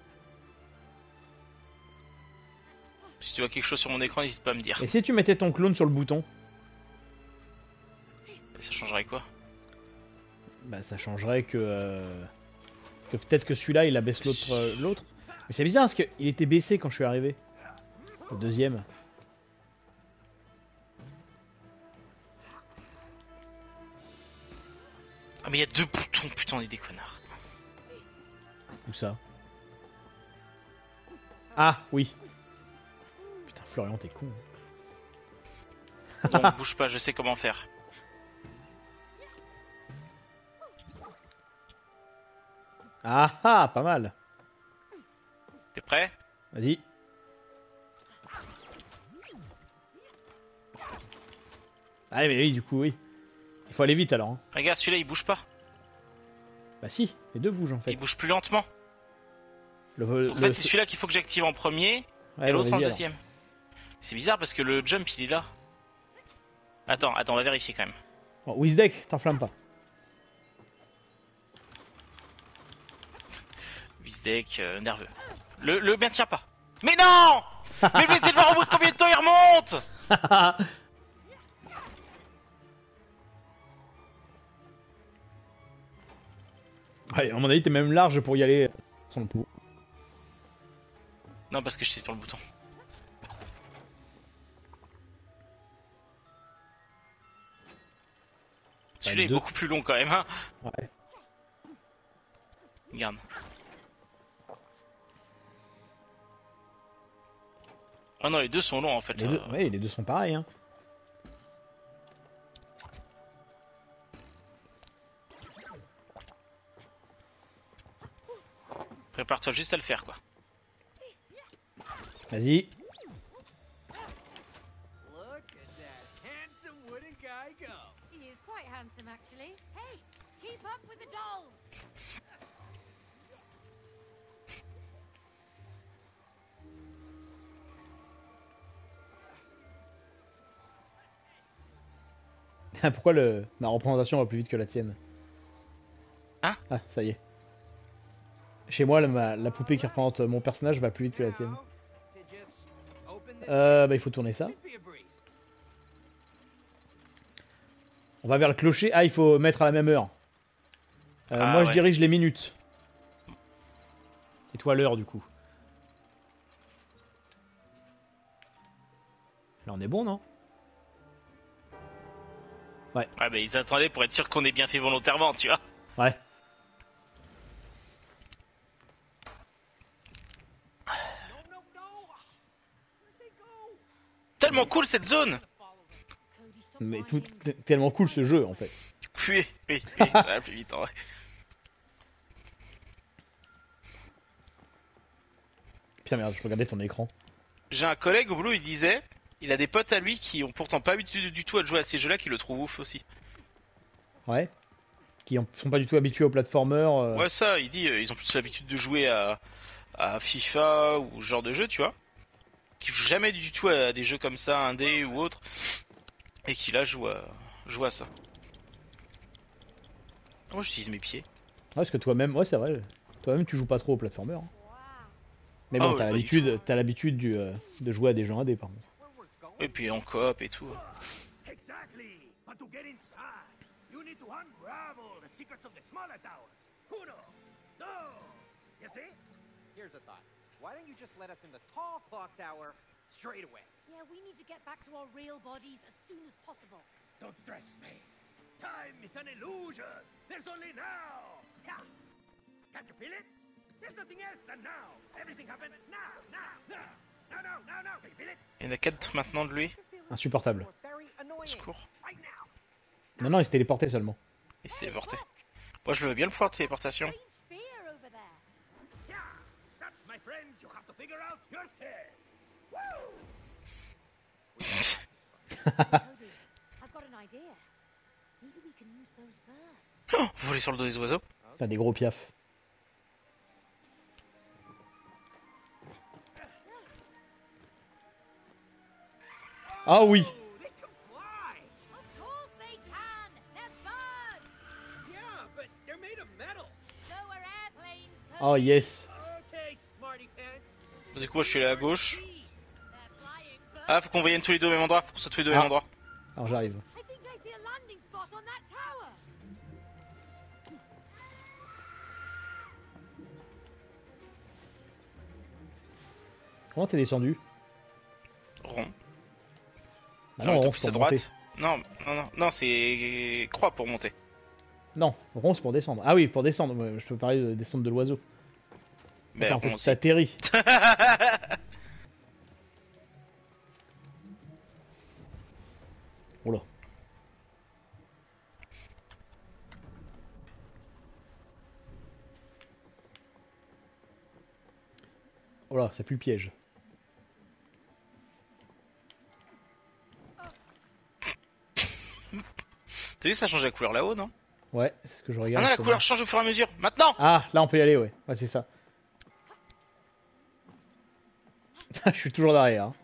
Speaker 2: Si tu vois quelque chose sur mon écran, n'hésite pas à me dire.
Speaker 1: Et si tu mettais ton clone sur le bouton?
Speaker 2: Ça changerait quoi?
Speaker 1: Bah ça changerait que peut-être que celui-là il abaisse l'autre. Mais c'est bizarre parce qu'il était baissé quand je suis arrivé. Le deuxième.
Speaker 2: Ah mais il y a 2 boutons, putain, on est des connards.
Speaker 1: Où ça? Ah oui. Putain Florian t'es con.
Speaker 2: Donc bouge pas, je sais comment faire.
Speaker 1: Ah ah, pas mal.
Speaker 2: T'es prêt?
Speaker 1: Vas-y. Ah mais oui, du coup oui. Il faut aller vite alors. Hein.
Speaker 2: Regarde, celui-là il bouge pas.
Speaker 1: Bah si, les deux bougent en fait.
Speaker 2: Il bouge plus lentement. En fait, c'est celui-là qu'il faut que j'active en premier
Speaker 1: Ouais,
Speaker 2: et l'autre en
Speaker 1: vas-y,
Speaker 2: deuxième. C'est bizarre parce que le jump il est là. Attends, on va vérifier quand même.
Speaker 1: Bon, Wisdeck, t'enflamme pas.
Speaker 2: Wisdeck, nerveux. Le maintient pas. Mais non! Mais laissez-le voir au bout de combien de temps il remonte!
Speaker 1: Ouais, à mon avis, t'es même large pour y aller sans le pouls.
Speaker 2: Non, parce que je suis sur le bouton. Celui-là est beaucoup plus long quand même, hein.
Speaker 1: Ouais.
Speaker 2: Regarde. Oh non, les deux sont longs en fait.
Speaker 1: Ouais, les deux sont pareils. Hein.
Speaker 2: Prépare-toi juste à le faire quoi.
Speaker 1: Vas-y.
Speaker 5: Look at that handsome wooden guy go.
Speaker 3: He is quite handsome, actually. Hey, keep up with the dolls.
Speaker 1: Pourquoi ma représentation va plus vite que la tienne?
Speaker 2: Hein?
Speaker 1: Ah, ça y est. Chez moi, la poupée qui représente mon personnage va plus vite que la tienne. Bah il faut tourner ça. On va vers le clocher. Ah, il faut mettre à la même heure. Moi, je dirige les minutes. Et toi, l'heure, du coup. Là, on est bon, non? Ouais.
Speaker 2: Ouais, bah ils attendaient pour être sûr qu'on ait bien fait volontairement, tu vois.
Speaker 1: Ouais.
Speaker 2: Tellement cool cette zone.
Speaker 1: Mais tout tellement cool ce jeu, en fait.
Speaker 2: Oui, ça va plus vite en vrai.
Speaker 1: Putain, merde, je regardais ton écran.
Speaker 2: J'ai un collègue au boulot, il disait, il a des potes à lui qui ont pourtant pas l'habitude du tout à jouer à ces jeux-là, qui le trouvent ouf aussi.
Speaker 1: Ouais. Qui sont pas du tout habitués aux platformers.
Speaker 2: Ouais, ça, il dit, ils ont plus l'habitude de jouer à FIFA ou ce genre de jeu, tu vois. Qui jouent jamais du tout à des jeux comme ça, indé ou autre. Et qui là joue à ça. Moi j'utilise mes pieds.
Speaker 1: parce que toi-même, ouais, c'est vrai. Toi-même, tu joues pas trop au platformer. Hein.
Speaker 3: Wow.
Speaker 1: Mais
Speaker 2: Ah
Speaker 1: bon,
Speaker 2: ouais, pas du
Speaker 1: t'as l'habitude de jouer à des jeux indés, par contre.
Speaker 4: Where we're going?
Speaker 2: Et puis en coop et tout.
Speaker 5: Exactly. But to get inside, you need to unravel the secrets of the smaller towers. Uno, dos. You see?
Speaker 4: Here's a thought. Why don't you just let us in the tall clock tower straight away?
Speaker 3: Yeah, we need to get back to our real bodies as soon as possible.
Speaker 5: Don't stress me. Time is an illusion. There's only now. Yeah. Can't you feel it? There's nothing else than now. Everything happens now, now, now. No, no, no, no. Can you feel it?
Speaker 2: Il y en a 4 maintenant de lui.
Speaker 1: Insupportable.
Speaker 4: Or very annoying.
Speaker 2: Secours.
Speaker 5: Right now.
Speaker 1: Non, non, il s'est téléporté seulement.
Speaker 2: Il s'est porté. Moi je le veux bien le pouvoir de téléportation.
Speaker 3: Strange spear over there.
Speaker 5: Yeah. That, my friends, you have to figure out yourselves. Woo!
Speaker 3: Cody, I've got an idea. Maybe we can use those birds.
Speaker 2: Oh, voler sur le dos des oiseaux.
Speaker 1: Enfin, des gros piafs. Ah oui.
Speaker 5: Oh, they can fly.
Speaker 3: Of course they can. They're birds.
Speaker 5: Yeah, but they're made of metal.
Speaker 3: So are airplanes.
Speaker 1: Oh
Speaker 3: Cody.
Speaker 1: yes.
Speaker 5: Okay, smarty pants.
Speaker 2: Du coup moi je suis allé à gauche.
Speaker 3: They're flying birds.
Speaker 2: Ah faut qu'on vienne tous les deux au même endroit. Faut qu'on soit tous les deux au même endroit.
Speaker 1: Alors j'arrive.
Speaker 3: I think I see a landing spot on that tower.
Speaker 1: Comment t'es descendu?
Speaker 2: Rond.
Speaker 1: Bah
Speaker 2: Non,
Speaker 1: non,
Speaker 2: mais
Speaker 1: rond
Speaker 2: t'as
Speaker 1: c'est
Speaker 2: poussé
Speaker 1: pour
Speaker 2: à
Speaker 1: monter.
Speaker 2: droite. Non, non, non, non, c'est croix pour monter.
Speaker 1: Non, rond c'est pour descendre. Ah oui, pour descendre. Ouais, je te parlais de descendre de l'oiseau.
Speaker 2: Ben
Speaker 1: En fait,
Speaker 2: rond aussi.
Speaker 1: t'atterris. Oh là. Oh là, ça pue le piège.
Speaker 2: T'as vu ça change la couleur là-haut non?
Speaker 1: Ouais, c'est ce que je
Speaker 2: Ah
Speaker 1: regarde.
Speaker 2: non la
Speaker 1: justement.
Speaker 2: couleur change au fur et à mesure. Maintenant.
Speaker 1: Ah, là on peut y aller, ouais. Ouais, c'est ça. Je suis toujours derrière. Hein.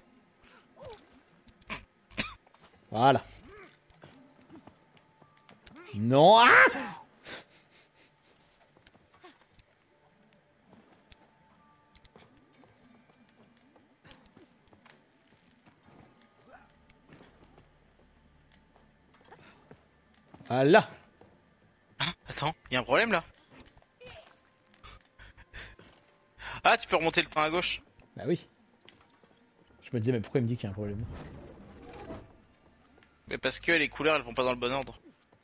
Speaker 1: Voilà. Non. Ah voilà.
Speaker 2: Attends, y a un problème là? Ah tu peux remonter le train à gauche.
Speaker 1: Bah oui. Je me disais, mais pourquoi il me dit qu'il y a un problème?
Speaker 2: Mais parce que les couleurs elles vont pas dans le bon ordre.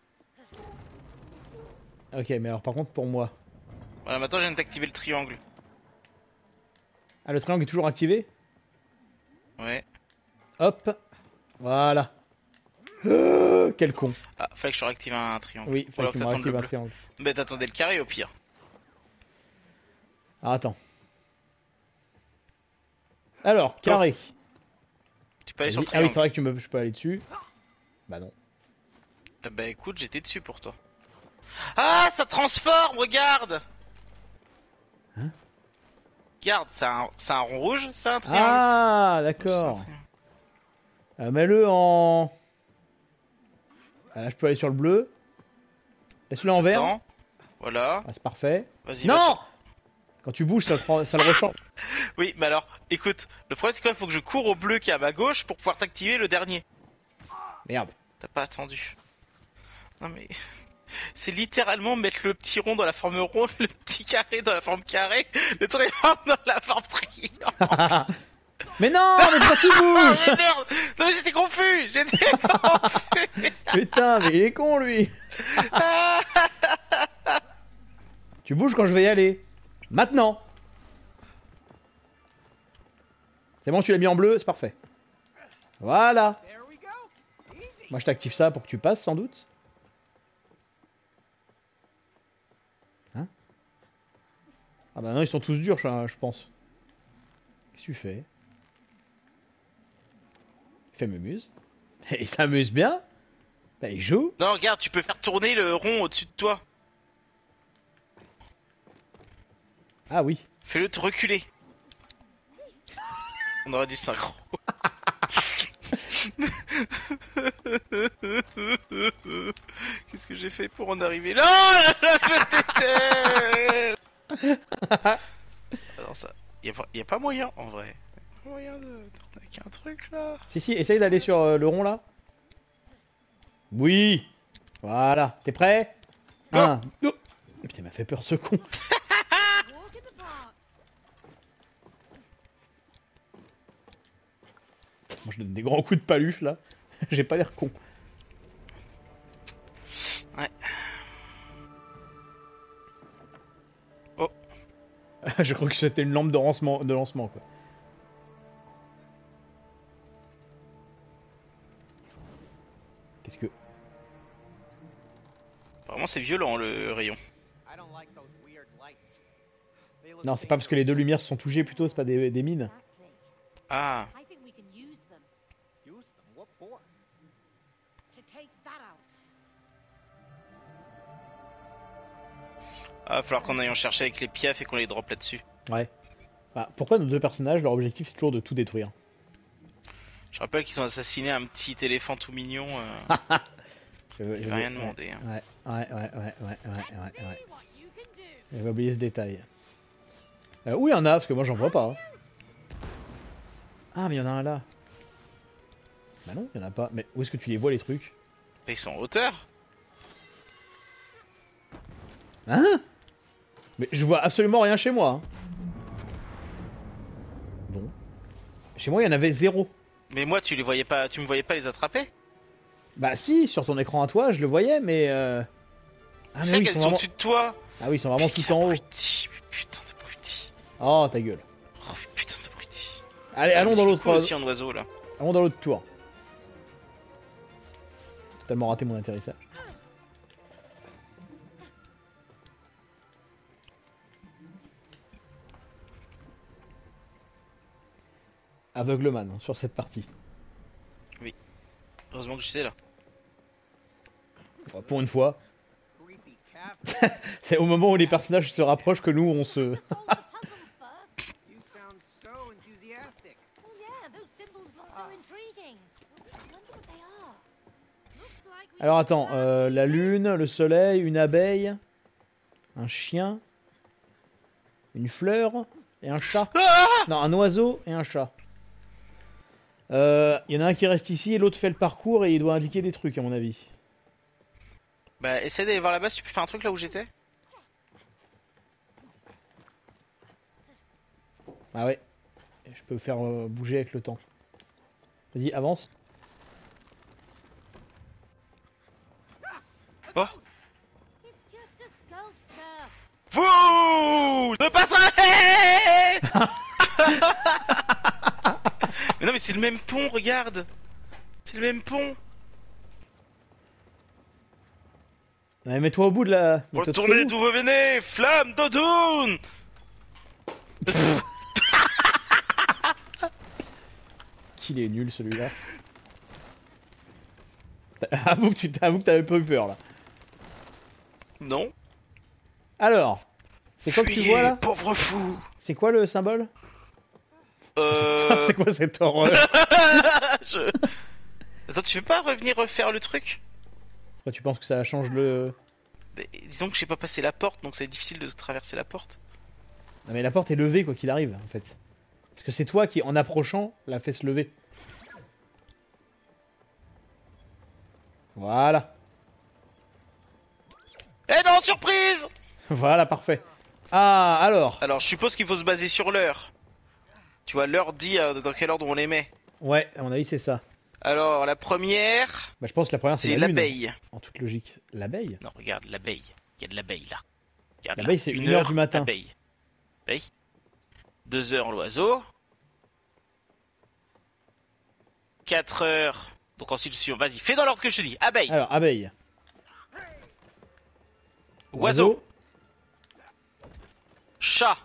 Speaker 1: Ok, mais alors par contre pour moi.
Speaker 2: Voilà maintenant je viens d'activer le triangle.
Speaker 1: Ah, le triangle est toujours activé?
Speaker 2: Ouais.
Speaker 1: Hop. Voilà. Quel con.
Speaker 2: Ah fallait que je réactive un triangle.
Speaker 1: Oui,
Speaker 2: Ou
Speaker 1: fallait
Speaker 2: alors
Speaker 1: que tu
Speaker 2: que
Speaker 1: me
Speaker 2: t'attendes
Speaker 1: réactives
Speaker 2: le
Speaker 1: un
Speaker 2: bleu.
Speaker 1: triangle.
Speaker 2: Bah t'attendais le carré au pire.
Speaker 1: Ah, attends. Alors, carré.
Speaker 2: Tu peux aller sur le
Speaker 1: Ah oui,
Speaker 2: triangle.
Speaker 1: c'est vrai que je peux aller dessus. Bah non.
Speaker 2: Bah écoute j'étais dessus pour toi. Ah ça transforme regarde.
Speaker 1: Hein?
Speaker 2: Regarde c'est un rond rouge, c'est un triangle.
Speaker 1: Ah,
Speaker 2: C'est un
Speaker 1: d'accord.
Speaker 2: triangle.
Speaker 1: Mets-le en... Ah, là, je peux aller sur le bleu. Laisse-le en vert.
Speaker 2: Attends. Voilà.
Speaker 1: Ah, c'est parfait.
Speaker 2: Vas-y. va
Speaker 1: Non
Speaker 2: sur-
Speaker 1: Quand tu bouges, ça le rechange.
Speaker 2: Oui, mais alors, écoute, le problème c'est quoi? Il faut que je cours au bleu qui est à ma gauche pour pouvoir t'activer le dernier.
Speaker 1: Merde.
Speaker 2: T'as pas attendu. Non mais... C'est littéralement mettre le petit rond dans la forme ronde, le petit carré dans la forme carré, le triangle dans la forme triangle.
Speaker 1: Mais non, mais pourquoi tu
Speaker 2: Oh
Speaker 1: bouges?
Speaker 2: mais merde. Non mais j'étais confus. J'étais confus.
Speaker 1: Putain, mais il est con, lui. Tu bouges quand je vais y aller. Maintenant. C'est bon, tu l'as mis en bleu, c'est parfait. Voilà.
Speaker 5: There we go. Easy.
Speaker 1: Moi, je t'active ça pour que tu passes, sans doute. Hein? Ah bah non, ils sont tous durs, je pense. Qu'est-ce que tu fais? Il fait m'amuse. Il s'amuse bien. Bah, il joue.
Speaker 2: Non regarde, tu peux faire tourner le rond au-dessus de toi.
Speaker 1: Ah oui.
Speaker 2: Fais-le te reculer. On aurait dit synchro. Qu'est-ce Qu'est-ce que j'ai fait pour en arriver là? Je déteste. Alors ça, y a pas moyen en vrai. Y a pas moyen d'arnaquer un truc là.
Speaker 1: Si, essaye d'aller sur le rond là. Oui. Voilà, t'es prêt?
Speaker 2: Go.
Speaker 1: 1, 2. Putain, il m'a fait peur ce con.
Speaker 3: Walk in the park.
Speaker 1: Moi je donne des grands coups de paluche là. J'ai pas l'air con.
Speaker 2: Ouais. Oh.
Speaker 1: Je crois que c'était une lampe de lancement quoi. Qu'est-ce que...
Speaker 2: Vraiment c'est violent le rayon.
Speaker 4: I don't like those weird lights. They look
Speaker 1: Non, c'est pas parce que les deux lumières se sont touchées plutôt, c'est pas des mines.
Speaker 3: Exactly.
Speaker 2: Ah.
Speaker 3: I think we can use them
Speaker 4: Use them. What for?
Speaker 3: to take that out.
Speaker 2: Ah, va falloir qu'on aille en chercher avec les piafs et qu'on les drop là-dessus.
Speaker 1: Ouais. Bah, pourquoi nos deux personnages, leur objectif c'est toujours de tout détruire?
Speaker 2: Je rappelle qu'ils ont assassiné un petit éléphant tout mignon.
Speaker 1: Je
Speaker 2: J'ai rien demandé. Hein.
Speaker 1: Ouais.
Speaker 3: See what you can do.
Speaker 1: J'avais oublié ce détail. Où il y en a? Parce que moi j'en vois pas. Hein. Ah, mais il y en a un là. Bah non, il y en a pas. Mais où est-ce que tu les vois les trucs?
Speaker 2: Ils sont en hauteur.
Speaker 1: Hein? Mais je vois absolument rien chez moi. Hein. Bon. Chez moi il y en avait 0.
Speaker 2: Mais moi, tu les voyais pas, tu me voyais pas les attraper?
Speaker 1: Bah si, sur ton écran à toi, je le voyais, mais Ah mais
Speaker 2: C'est
Speaker 1: oui,
Speaker 2: qu'elles sont au-dessus de toi.
Speaker 1: Ah oui, ils sont vraiment
Speaker 2: Putain,
Speaker 1: tous en haut.
Speaker 2: abruti, putain d'abruti.
Speaker 1: Oh, ta gueule.
Speaker 2: Oh putain d'abruti.
Speaker 1: Allez, allons dans l'autre
Speaker 2: aussi en oiseau là.
Speaker 1: allons dans l'autre tour. Totalement raté mon atterrissage. Aveugleman hein, sur cette partie.
Speaker 2: Heureusement que je sais là.
Speaker 1: Enfin, pour une fois,
Speaker 4: Creepy cat.
Speaker 1: c'est au moment où les personnages se rapprochent que nous on se...
Speaker 3: Solve the puzzles first.
Speaker 4: You sound so enthusiastic.
Speaker 3: Oh yeah, those symbols look so intriguing. I wonder what they are. Looks like we
Speaker 1: Alors
Speaker 3: can
Speaker 1: attends,
Speaker 3: learn
Speaker 1: la lune, le soleil, une abeille, un chien, une fleur et un chat.
Speaker 2: Ah
Speaker 1: Non, un oiseau et un chat. Il y en a un qui reste ici et l'autre fait le parcours et il doit indiquer des trucs à mon avis.
Speaker 2: Bah essaie d'aller voir là-bas si tu peux faire un truc là où j'étais.
Speaker 1: Ah ouais. Et je peux faire bouger avec le temps. Vas-y, avance.
Speaker 2: Oh.
Speaker 3: It's just a sculpture.
Speaker 2: Vous ne passerez. Mais non mais c'est le même pont, regarde. C'est le même pont.
Speaker 1: Ouais, mets-toi au bout de la... mets-toi tout au
Speaker 2: Retournez
Speaker 1: bout.
Speaker 2: d'où vous venez, flamme d'Odoun.
Speaker 1: Qu'il est nul celui-là. Avoue que t'avais pas eu peur là.
Speaker 2: Non.
Speaker 1: Alors, c'est quoi que tu
Speaker 2: Fuyez,
Speaker 1: vois là?
Speaker 2: pauvre fou.
Speaker 1: C'est quoi le symbole? C'est quoi cette horreur?
Speaker 2: Je- Attends, tu veux pas revenir refaire le truc?
Speaker 1: Pourquoi tu penses que ça change le...
Speaker 2: Mais disons que je sais pas passer la porte, donc c'est difficile de traverser la porte.
Speaker 1: Non mais la porte est levée quoi qu'il arrive en fait. Parce que c'est toi qui en approchant l'a fait se lever. Voilà.
Speaker 2: Eh non, surprise!
Speaker 1: Voilà, parfait. Ah, alors.
Speaker 2: Alors, je suppose qu'il faut se baser sur l'heure. Tu vois, l'heure dit dans quel ordre on les met.
Speaker 1: Ouais, à mon avis c'est ça.
Speaker 2: Alors, la première,
Speaker 1: Bah je pense que la première c'est
Speaker 2: c'est
Speaker 1: la lune.
Speaker 2: l'abeille.
Speaker 1: En toute logique. L'abeille?
Speaker 2: Non, regarde, l'abeille. Il y a de l'abeille là. Regarde,
Speaker 1: L'abeille,
Speaker 2: là.
Speaker 1: c'est 1 heure du matin.
Speaker 2: Abeille. Abeille. 2 heures l'oiseau. 4 heures. Donc ensuite, vas-y, fais dans l'ordre que je te dis. Abeille.
Speaker 1: Alors, abeille.
Speaker 2: Oiseau. Chat.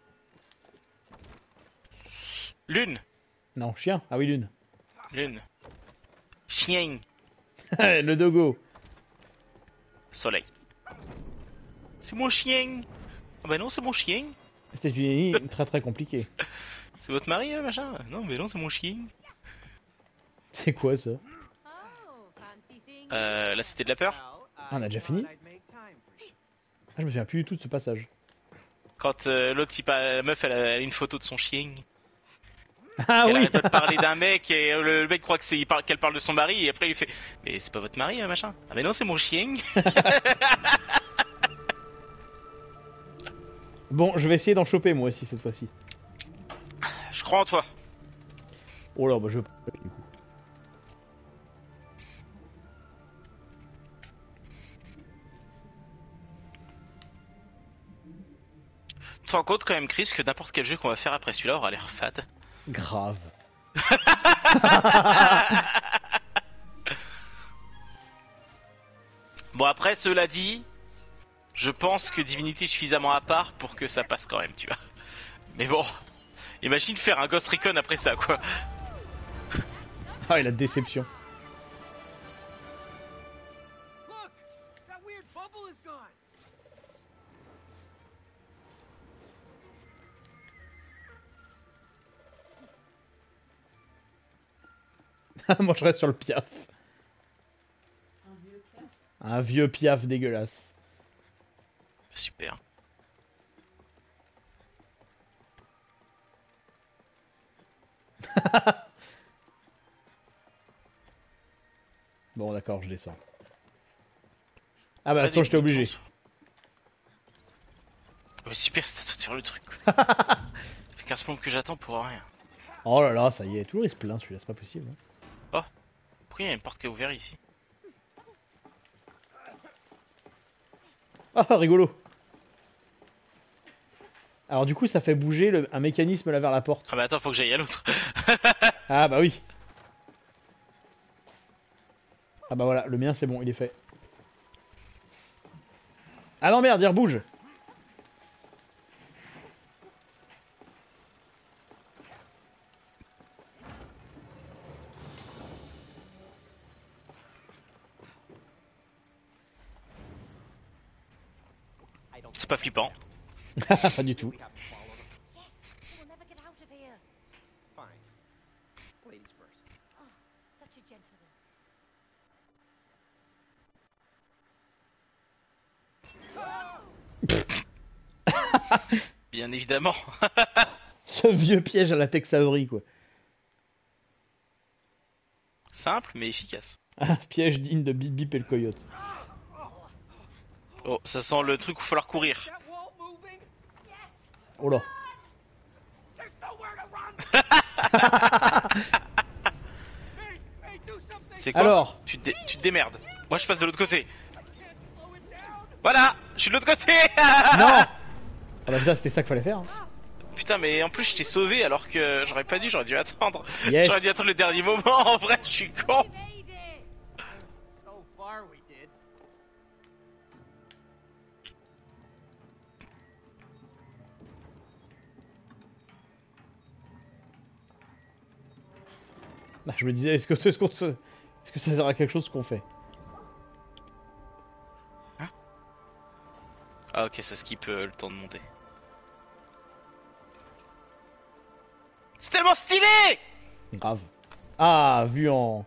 Speaker 2: Lune.
Speaker 1: Non, chien. Ah oui, lune.
Speaker 2: Lune. Chien.
Speaker 1: Le dogo.
Speaker 2: Soleil. C'est mon chien. Ah bah non, c'est mon chien.
Speaker 1: C'était une énigme très très compliquée.
Speaker 2: C'est votre mari, machin? Non, mais non, c'est mon chien.
Speaker 1: C'est quoi ça?
Speaker 3: Oh, fancy seeing
Speaker 2: La cité de la peur?
Speaker 4: Well,
Speaker 1: Ah, on a déjà fini? Ah, je me souviens plus du tout de ce passage.
Speaker 2: Quand l'autre, la meuf, elle a une photo de son chien.
Speaker 1: Ah
Speaker 2: Elle
Speaker 1: oui.
Speaker 2: arrête pas de parler d'un mec et le mec croit que qu'elle parle de son mari et après il lui fait mais c'est pas votre mari machin. Ah mais non c'est mon chien.
Speaker 1: Bon, je vais essayer d'en choper moi aussi cette fois-ci.
Speaker 2: Je crois en toi.
Speaker 1: Oh là, bah je... du coup.
Speaker 2: Tu te rends compte quand même Chris que n'importe quel jeu qu'on va faire après celui-là aura l'air fade.
Speaker 1: Grave.
Speaker 2: Bon après cela dit, je pense que Divinity est suffisamment à part pour que ça passe quand même, tu vois. Mais bon, imagine faire un Ghost Recon après ça quoi.
Speaker 1: Ah, et la déception.
Speaker 5: Look! That weird bubble is gone!
Speaker 1: Moi je reste sur le piaf. Un vieux piaf dégueulasse.
Speaker 2: Super.
Speaker 1: Bon d'accord, je descends. Ah bah attends, j'étais obligé.
Speaker 2: Ouais, super, c'est à toi de faire le truc quoi. Ça fait 15 plombes que j'attends pour rien.
Speaker 1: Oh là là, ça y est, toujours il se plaint celui-là, c'est pas possible. Hein.
Speaker 2: Pourquoi il y a une porte qui est ouverte ici?
Speaker 1: Ah, rigolo. Alors du coup, ça fait bouger un mécanisme là vers la porte.
Speaker 2: Ah mais attends, faut que j'aille à l'autre.
Speaker 1: Ah bah oui. Ah bah voilà, le mien c'est bon, il est fait. Ah non merde, il rebouge.
Speaker 2: C'est pas flippant.
Speaker 1: Pas du tout.
Speaker 5: We have to follow them.
Speaker 3: Yes, we'll never get out of here.
Speaker 5: Fine. Ladies first.
Speaker 3: Oh, such a gentleman.
Speaker 2: Bien évidemment.
Speaker 1: Ce vieux piège à la Tex Avery quoi.
Speaker 2: Simple mais efficace.
Speaker 1: Un piège digne de Bip Bip et le coyote.
Speaker 2: Oh, ça sent le truc où il va falloir courir.
Speaker 5: That wall moving?
Speaker 3: Yes.
Speaker 1: Oh là.
Speaker 5: There's nowhere to run! Hey, hey, do something!
Speaker 2: C'est quoi?
Speaker 1: Alors.
Speaker 2: Tu te démerdes. Moi je passe de l'autre côté.
Speaker 5: I can't slow it down!
Speaker 2: Voilà, je suis de l'autre côté.
Speaker 1: Non. Ah bah putain, c'était ça qu'il fallait faire. Hein.
Speaker 2: Putain mais en plus je t'ai sauvé alors que j'aurais pas dû, j'aurais dû attendre.
Speaker 1: Yes.
Speaker 2: J'aurais dû attendre le dernier moment, en vrai je suis con.
Speaker 3: We made it.
Speaker 5: So far we did.
Speaker 1: Ah, je me disais, est-ce que ça sert à quelque chose ce qu'on fait?
Speaker 2: Ah ok, ça skip le temps de monter. C'est tellement stylé.
Speaker 1: Grave. Ah, vu en...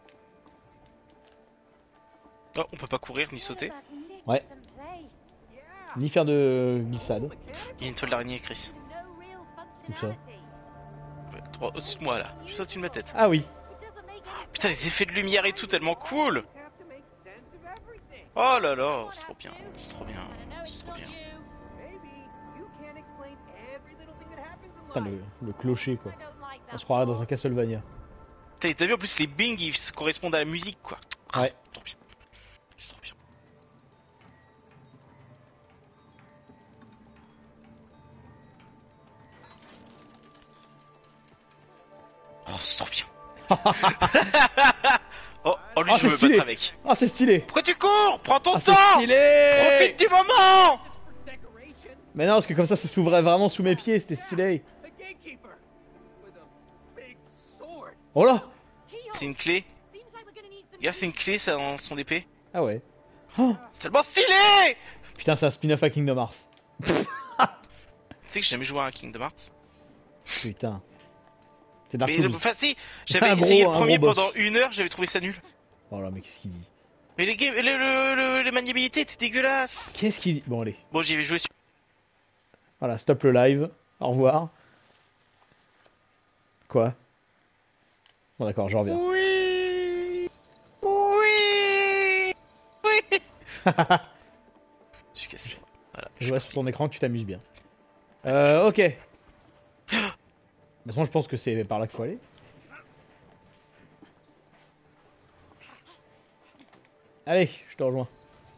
Speaker 2: Oh, on peut pas courir ni sauter.
Speaker 1: Ouais.
Speaker 5: Yeah!
Speaker 1: Ni faire de glissade.
Speaker 2: Il y a une toile d'araignée, Chris.
Speaker 3: No real
Speaker 1: Où ça?
Speaker 3: functionality.
Speaker 2: Ouais, droit au-dessus de moi là, juste au-dessus de ma tête.
Speaker 1: Ah oui.
Speaker 3: It doesn't make any
Speaker 2: Putain, les effets de lumière et tout, tellement cool.
Speaker 5: Have to make sense of everything.
Speaker 2: Oh là là, c'est trop bien, c'est trop bien,
Speaker 3: I know
Speaker 2: c'est
Speaker 3: it's
Speaker 2: trop
Speaker 3: not
Speaker 2: bien.
Speaker 3: you.
Speaker 5: Maybe you can't explain every little thing that happens in
Speaker 1: Putain,
Speaker 5: life.
Speaker 1: le clocher quoi.
Speaker 3: I don't like
Speaker 1: On
Speaker 3: that.
Speaker 1: se croirait dans un Castlevania.
Speaker 2: T'as vu en plus les bing ils correspondent à la musique quoi. Ah,
Speaker 1: Ouais.
Speaker 2: trop bien. C'est trop bien. Oh, c'est trop bien. Oh, lui
Speaker 1: Ah,
Speaker 2: je veux
Speaker 1: c'est
Speaker 2: me
Speaker 1: stylé.
Speaker 2: battre avec.
Speaker 1: Ah, c'est stylé.
Speaker 2: Pourquoi tu cours? Prends ton
Speaker 1: Ah, c'est
Speaker 2: temps.
Speaker 1: stylé.
Speaker 2: Profite du moment.
Speaker 5: Just for decoration,
Speaker 1: Mais non, parce que comme ça s'ouvrait vraiment sous mes pieds, c'était stylé.
Speaker 5: a gatekeeper with a big sword.
Speaker 1: Oh là.
Speaker 3: Keyhole.
Speaker 2: C'est une clé.
Speaker 3: Seems like we're gonna need some
Speaker 2: Regarde, c'est une clé ça dans son épée.
Speaker 1: Ah ouais. Oh,
Speaker 2: C'est tellement stylé.
Speaker 1: putain, c'est un spin-off à Kingdom Hearts.
Speaker 2: Tu sais que j'ai jamais joué à un Kingdom Hearts.
Speaker 1: Putain. C'est Dark
Speaker 2: Mais
Speaker 1: Souls.
Speaker 2: enfin si,
Speaker 1: Un
Speaker 2: j'avais
Speaker 1: gros-
Speaker 2: essayé le
Speaker 1: un
Speaker 2: premier
Speaker 1: gros boss.
Speaker 2: pendant 1 heure, j'avais trouvé ça nul.
Speaker 1: Oh là, mais qu'est-ce qu'il dit?
Speaker 2: Mais les maniabilités étaient dégueulasses.
Speaker 1: Qu'est-ce qu'il dit? Bon allez,
Speaker 2: Bon, j'y vais jouer sur...
Speaker 1: voilà, stop le live. Au revoir. Quoi? Bon d'accord, je reviens.
Speaker 2: Oui. Oui. Oui. Je suis cassé. Voilà.
Speaker 1: Je vois sur ton écran que tu t'amuses bien. Ok. De toute façon, je pense que c'est par là qu'il faut aller. Allez, je te rejoins.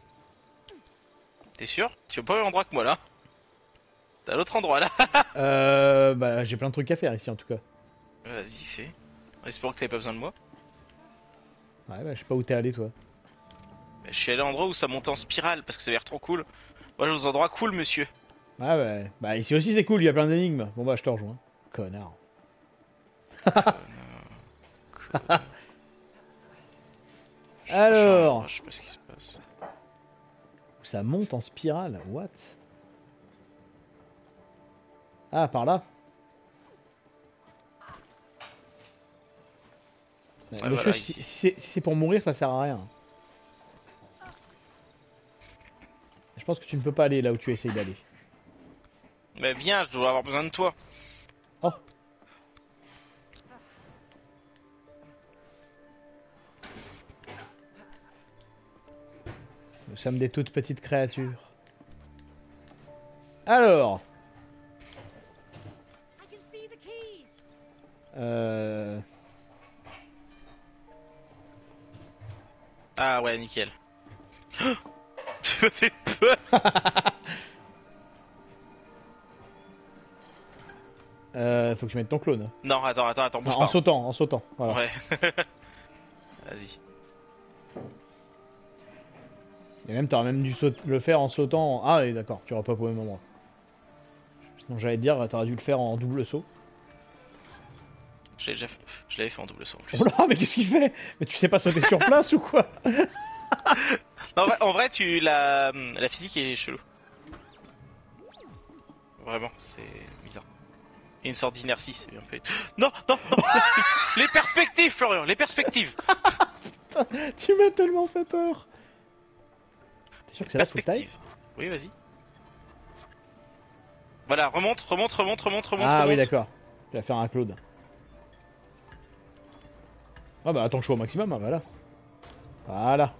Speaker 2: T'es sûr? Tu vas pas au même endroit que moi là? T'es à l'autre endroit là.
Speaker 1: Bah, j'ai plein de trucs à faire ici en tout cas.
Speaker 2: Vas-y, fais. En espérant que t'avais pas besoin de moi.
Speaker 1: Ouais, bah, je sais pas où t'es allé toi.
Speaker 2: Bah, je suis allé à l'endroit où ça montait en spirale parce que ça avait l'air trop cool. Moi, je aux endroits cool, monsieur.
Speaker 1: Ah ouais, bah ici aussi c'est cool, il y a plein d'énigmes. Bon bah, je te rejoins. Connard. Alors,
Speaker 2: Je sais pas ce qui se passe.
Speaker 1: ça monte en spirale. What? Ah, par là.
Speaker 2: Ouais,
Speaker 1: Monsieur,
Speaker 2: voilà,
Speaker 1: si
Speaker 2: ici.
Speaker 1: si c'est pour mourir, ça sert à rien. Je pense que tu ne peux pas aller là où tu essayes d'aller.
Speaker 2: Mais viens, je dois avoir besoin de toi.
Speaker 1: Oh. Nous sommes des toutes petites créatures. Alors,
Speaker 3: I can see the keys.
Speaker 2: Ah ouais, nickel. Tu me fais peur.
Speaker 1: faut que tu mettes ton clone.
Speaker 2: Non, attends, bouge
Speaker 1: Non,
Speaker 2: pas.
Speaker 1: en sautant. Voilà.
Speaker 2: Ouais. Vas-y.
Speaker 1: Et même, t'aurais même dû le faire en sautant. Ah, oui, d'accord, tu auras pas au même endroit. Sinon, j'allais te dire, t'aurais dû le faire en double saut.
Speaker 2: Je l'avais fait en double saut en plus.
Speaker 1: Oh là, mais qu'est-ce qu'il fait? Mais tu sais pas sauter sur place ou quoi?
Speaker 2: Non, en vrai, la physique est chelou. Vraiment, c'est bizarre. Et une sorte d'inertie, c'est bien fait. Non, non, non. Les perspectives, Florian, les perspectives.
Speaker 1: Tu m'as tellement fait peur. T'es sûr que c'est là qu'il faut que t'ailles?
Speaker 2: Oui, vas-y. Voilà, remonte.
Speaker 1: Ah oui, d'accord. Tu vas faire un Claude. Ah bah attends que je sois au maximum, hein, voilà. Voilà.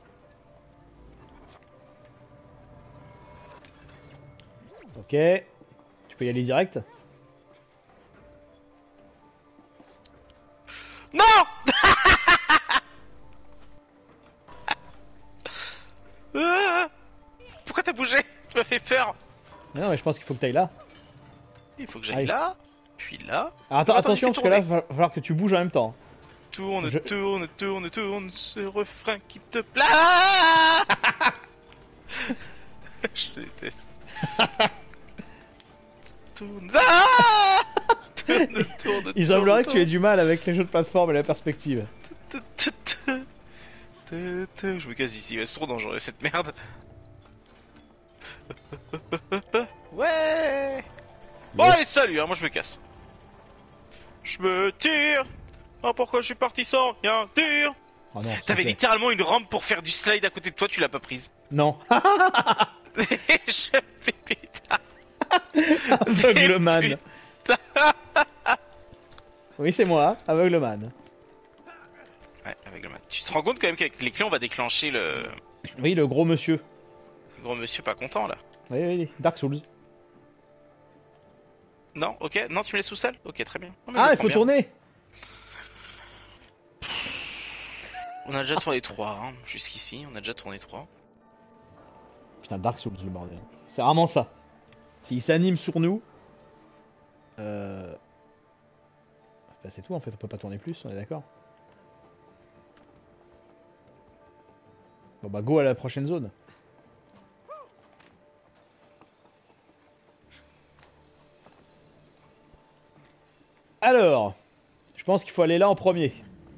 Speaker 1: Ok. Tu peux y aller direct?
Speaker 2: Non. Pourquoi t'as bougé? Tu m'as fait peur.
Speaker 1: Non, mais je pense qu'il faut que t'ailles là.
Speaker 2: Il faut que j'aille
Speaker 1: Allez.
Speaker 2: là, puis là.
Speaker 1: Alors, attends,
Speaker 2: Attends,
Speaker 1: attention,
Speaker 2: il
Speaker 1: parce
Speaker 2: fait
Speaker 1: que là,
Speaker 2: tourner.
Speaker 1: va falloir que tu bouges en même temps.
Speaker 2: Tourne,
Speaker 1: Je-
Speaker 2: tourne, ce refrain qui te plaît. Ah. Je te déteste. Tourne. Ah. Tourne.
Speaker 1: Il semblerait que tu aies du mal avec les jeux de plateforme et la perspective.
Speaker 2: Je me casse ici, c'est trop dangereux cette merde. Ouais. Bon
Speaker 1: Yes.
Speaker 2: allez, salut, hein, moi je me casse. Je me tire. Oh, pourquoi je suis parti sans rien dire?
Speaker 1: Oh non, s'il
Speaker 2: T'avais
Speaker 1: te plaît.
Speaker 2: littéralement une rampe pour faire du slide à côté de toi, tu l'as pas prise.
Speaker 1: Non.
Speaker 2: Je fais putain.
Speaker 1: Aveugleman. Oui, c'est moi, Aveugleman.
Speaker 2: Ouais, avec le man. Tu te rends compte quand même qu'avec les clés on va déclencher le
Speaker 1: Oui, le gros monsieur.
Speaker 2: gros monsieur pas content là.
Speaker 1: Oui, oui, Dark Souls.
Speaker 2: Non, ok, non tu me laisses tout seul. Ok, très bien. Non, mais je
Speaker 1: Ah,
Speaker 2: le
Speaker 1: il
Speaker 2: prends
Speaker 1: faut
Speaker 2: bien.
Speaker 1: tourner.
Speaker 2: On a déjà tourné 3 hein, jusqu'ici, on a déjà tourné 3.
Speaker 1: Putain, Dark Souls, le bordel. C'est vraiment ça. S'il s'anime sur nous... C'est tout, en fait, on peut pas tourner plus, on est d'accord. Bon bah go à la prochaine zone. Alors, je pense qu'il faut aller là en premier.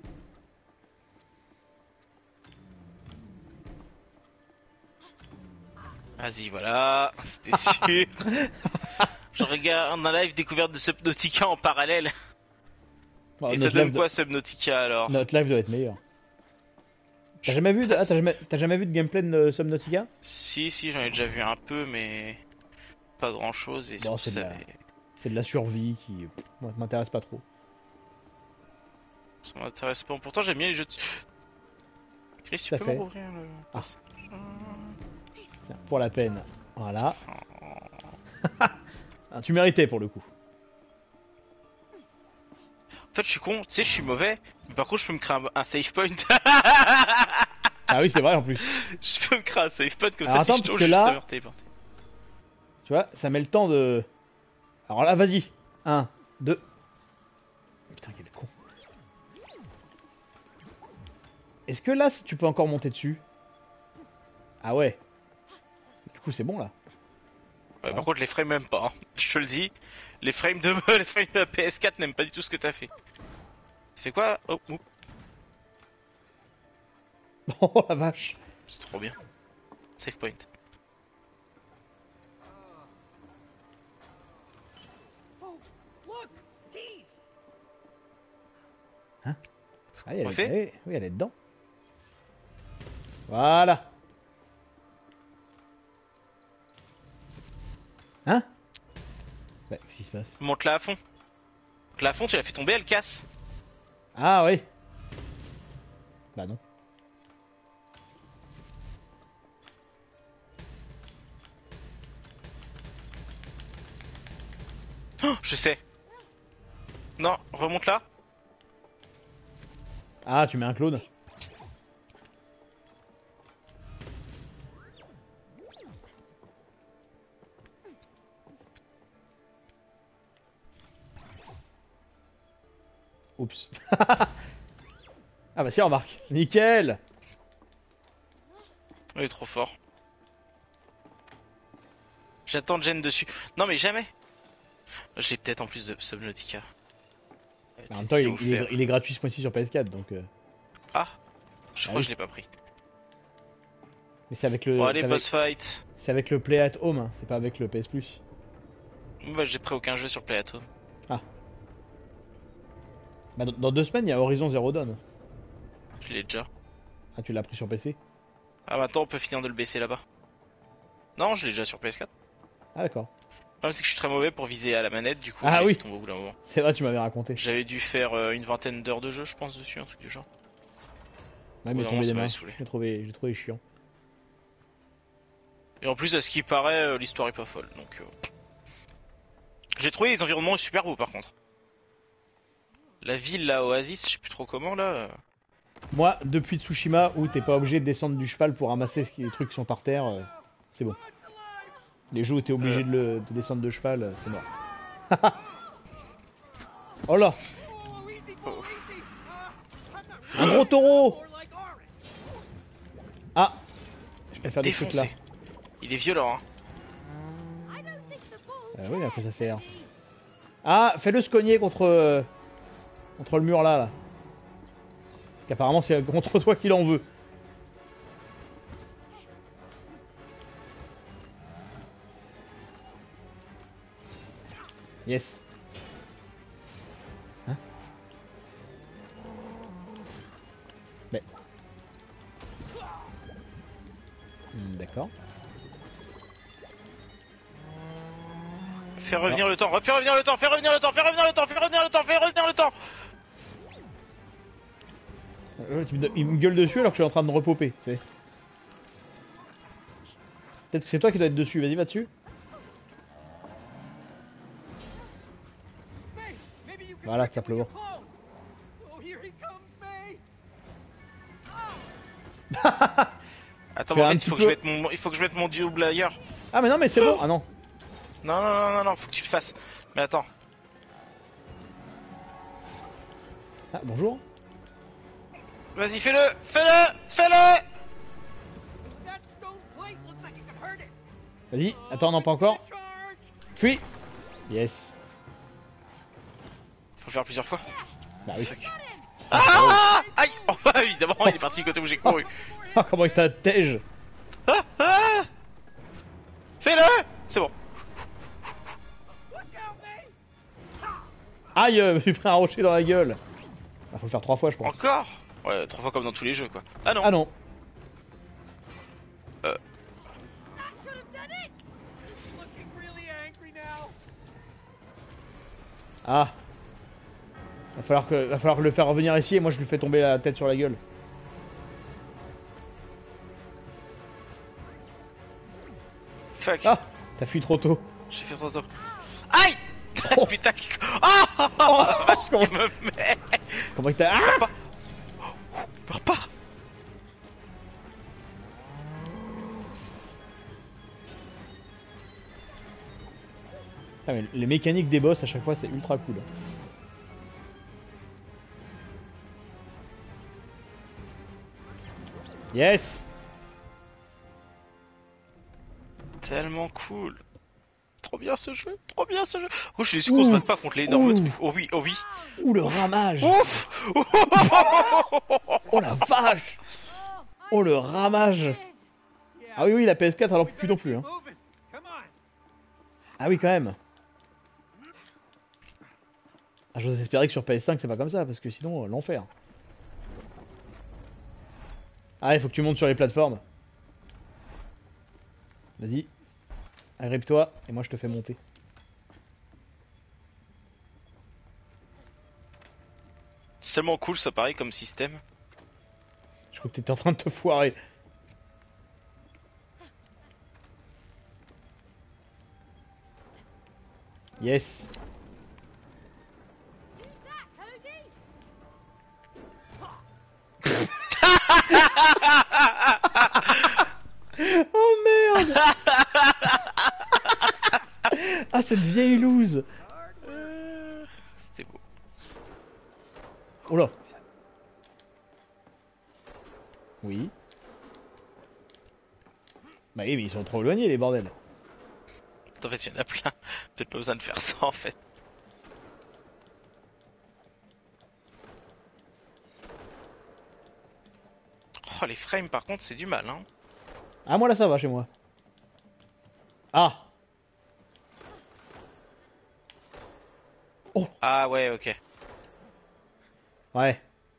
Speaker 2: Vas-y, voilà, c'était sûr. Je regarde un live découverte de Subnautica en parallèle.
Speaker 1: Bon,
Speaker 2: Et ça donne quoi Subnautica alors?
Speaker 1: notre live doit être meilleur. T'as jamais vu de... Ah, t'as jamais vu de gameplay de Subnautica?
Speaker 2: Si, j'en ai déjà vu un peu, mais pas grand chose. Et
Speaker 1: Bon,
Speaker 2: surtout,
Speaker 1: c'est de la survie qui moi, m'intéresse pas trop.
Speaker 2: ça m'intéresse pas. Pourtant, j'aime bien les jeux de... Chris, tu
Speaker 1: Tout à
Speaker 2: peux
Speaker 1: fait.
Speaker 2: me rouvrir le...
Speaker 1: Ah. Tiens, pour la peine. Voilà. Ah, tu méritais pour le coup.
Speaker 2: En fait, je suis con, tu sais, je suis mauvais. Mais par contre, je peux me créer un save point.
Speaker 1: Ah oui, c'est vrai en plus.
Speaker 2: Je peux me créer un save point comme
Speaker 1: Alors
Speaker 2: ça
Speaker 1: attends,
Speaker 2: si je
Speaker 1: parce
Speaker 2: tombe
Speaker 1: que
Speaker 2: juste
Speaker 1: là-
Speaker 2: à me téléporter.
Speaker 1: Tu vois, ça met le temps de... Alors là, vas-y. 1, 2... Putain, quel con. Est-ce que là, si tu peux encore monter dessus? Ah ouais. Du coup, c'est bon là.
Speaker 2: Ouais, par contre, les frames même pas. Hein. Je te le dis. Les frames de les frames de la PS4 n'aiment pas du tout ce que t'as fait. Tu fais quoi? Oh, oups,
Speaker 1: Oh la vache.
Speaker 2: c'est trop bien. Save point.
Speaker 5: Oh, look! Keys!
Speaker 1: Ah, elle
Speaker 2: On
Speaker 1: est...
Speaker 2: fait
Speaker 1: oui, elle est dedans. Voilà. Hein? Bah, qu'est-ce qui se passe?
Speaker 2: Monte-la à fond. Monte-la à fond, tu l'as fait tomber, elle casse.
Speaker 1: Ah oui. Bah non.
Speaker 2: Oh, je sais. Non, remonte là.
Speaker 1: Ah, tu mets un clone. Oups. Ah bah si, remarque. Nickel.
Speaker 2: Il est trop fort. J'attends Jen dessus. Non mais jamais. J'ai peut-être en plus de Subnautica.
Speaker 1: En même temps, il est gratuit ce mois-ci sur PS4, donc...
Speaker 2: Ah, je crois
Speaker 1: oui.
Speaker 2: que je l'ai pas pris.
Speaker 1: Mais c'est avec le...
Speaker 2: Bon allez,
Speaker 1: c'est
Speaker 2: boss fight.
Speaker 1: avec le Play at Home, hein, c'est pas avec le PS Plus.
Speaker 2: Bah j'ai pris aucun jeu sur Play at Home.
Speaker 1: Bah dans 2 semaines, il y a Horizon Zero Dawn.
Speaker 2: Je l'ai déjà.
Speaker 1: Ah, tu l'as pris sur PC?
Speaker 2: Ah maintenant on peut finir de le baisser là-bas. Non, je l'ai déjà sur PS4.
Speaker 1: Ah d'accord.
Speaker 2: Le problème c'est que je suis très mauvais pour viser à la manette, du coup
Speaker 1: Ah
Speaker 2: j'ai
Speaker 1: oui.
Speaker 2: laissé tomber au bout d'un moment.
Speaker 1: C'est vrai, tu m'avais raconté.
Speaker 2: J'avais dû faire une vingtaine d'heures de jeu je pense dessus, un truc du genre.
Speaker 1: Ouais, mais
Speaker 2: Au bout d'un
Speaker 1: tombé
Speaker 2: moment,
Speaker 1: des
Speaker 2: ça
Speaker 1: mains.
Speaker 2: m'avait saoulé.
Speaker 1: J'ai trouvé chiant.
Speaker 2: Et en plus à ce qui paraît, l'histoire est pas folle, donc... J'ai trouvé les environnements super beaux par contre. La ville, la Oasis, je sais plus trop comment là.
Speaker 1: Moi, depuis Tsushima, où t'es pas obligé de descendre du cheval pour ramasser les trucs qui sont par terre, c'est bon. Les jeux où t'es obligé de descendre de cheval, c'est mort. Oh là,
Speaker 5: Oh, easy,
Speaker 2: Oh.
Speaker 5: easy! I'm not
Speaker 1: un gros taureau.
Speaker 5: more like orange!
Speaker 1: Ah, je peux faire des trucs là.
Speaker 2: Défoncé. Il est violent, hein.
Speaker 3: I don't think the bull
Speaker 1: Oui, à quoi ça sert? Ah, fais-le se cogner contre le mur là. Parce qu'apparemment c'est contre toi qu'il en veut. Yes. Hein? Mais. D'accord.
Speaker 2: Fais revenir le temps, fais revenir le temps, fais revenir le temps, fais revenir le temps, fais revenir le temps, fais revenir le temps.
Speaker 1: Il me gueule dessus alors que je suis en train de me repoper, tu sais. Peut-être que c'est toi qui dois être dessus, vas-y va dessus.
Speaker 5: May, maybe you can
Speaker 1: Voilà,
Speaker 5: trick him when
Speaker 1: simplement.
Speaker 5: you're close. Oh, here he comes, May!
Speaker 2: Attends,
Speaker 1: Fais
Speaker 2: en
Speaker 1: un
Speaker 2: fait,
Speaker 1: petit peu.
Speaker 2: il faut que je mette mon double ailleurs.
Speaker 1: Ah mais non mais c'est bon, ah non.
Speaker 2: Non, faut que tu le fasses. Mais attends.
Speaker 1: Ah bonjour.
Speaker 2: Vas-y, fais-le, fais-le, fais-le.
Speaker 5: That stone plate looks like it could hurt it.
Speaker 1: Vas-y, attends, non pas encore.
Speaker 5: Charge!
Speaker 1: Fuis. Yes.
Speaker 2: Faut le faire plusieurs fois.
Speaker 1: Bah oui.
Speaker 2: Fuck. Ah, aïe. Oh bah évidemment, il est parti du côté où j'ai couru.
Speaker 1: Ah comment il t'attège.
Speaker 2: Ah. Fais-le. C'est bon.
Speaker 5: Watch out, May!
Speaker 1: Aïe, j'ai pris un rocher dans la gueule. Ah, faut le faire 3 fois je pense.
Speaker 2: Encore. Ouais, 3 fois comme dans tous les jeux quoi. Ah non.
Speaker 1: Ah non.
Speaker 3: That should have done it!
Speaker 5: Looking really angry now.
Speaker 1: Ah. Va falloir le faire revenir ici et moi je lui fais tomber la tête sur la gueule.
Speaker 2: Fuck.
Speaker 1: Ah. T'as fui trop tôt.
Speaker 2: J'ai fait trop tôt. Aïe.
Speaker 1: Oh.
Speaker 2: Putain. Oh,
Speaker 1: Oh,
Speaker 2: vache
Speaker 1: comment-
Speaker 2: qu'il me met.
Speaker 1: Comment il t'a... Ah.
Speaker 2: Meurs pas.
Speaker 1: Ah, mais les mécaniques des boss à chaque fois c'est ultra cool. Yes.
Speaker 2: Tellement cool. Trop bien ce jeu. Trop bien ce jeu. Oh, je suis déçu qu'on se batte pas contre l'énorme
Speaker 1: Ouh.
Speaker 2: truc. Oh oui, oh oui.
Speaker 1: Ouh le ramage.
Speaker 2: Ouf.
Speaker 1: Oh la vache. Oh le ramage.
Speaker 5: Yeah.
Speaker 1: Ah oui oui la PS4 alors plus non plus hein.
Speaker 5: Moving. Come on.
Speaker 1: Ah oui quand même. Ah, j'ose espérer que sur PS5 c'est pas comme ça parce que sinon l'enfer. Ah il faut que tu montes sur les plateformes. Vas-y. Agrippe-toi et moi je te fais monter.
Speaker 2: C'est tellement cool ça pareil comme système.
Speaker 1: Je crois que t'étais en train de te foirer. Yes. Oh merde. Ah cette vieille loose.
Speaker 2: C'était beau.
Speaker 1: Oh là. Oui. Bah oui mais ils sont trop éloignés les bordels.
Speaker 2: En fait, il y en a plein. Peut-être pas besoin de faire ça en fait. Oh, les frames par contre, c'est du mal hein.
Speaker 1: Ah moi là ça va chez moi. Ah.
Speaker 2: Ah ouais, ok.
Speaker 1: Ouais.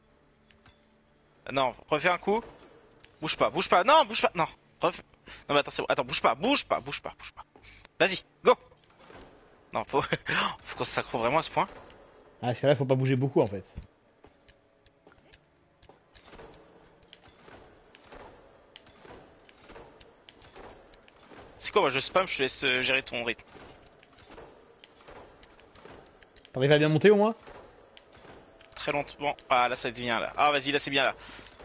Speaker 2: Non, refais un coup. Bouge pas, non, bouge pas, non. Non mais attends, c'est bon. Attends, bouge pas. Vas-y, go. Non, faut, faut qu'on s'accroche vraiment à ce point.
Speaker 1: Ah parce que là faut pas bouger beaucoup en fait.
Speaker 2: C'est quoi, moi je spam, je te laisse gérer ton rythme.
Speaker 1: T'arrives à bien monter au moins?
Speaker 2: Très lentement. Ah là, ça devient là. Ah vas-y, là c'est bien là.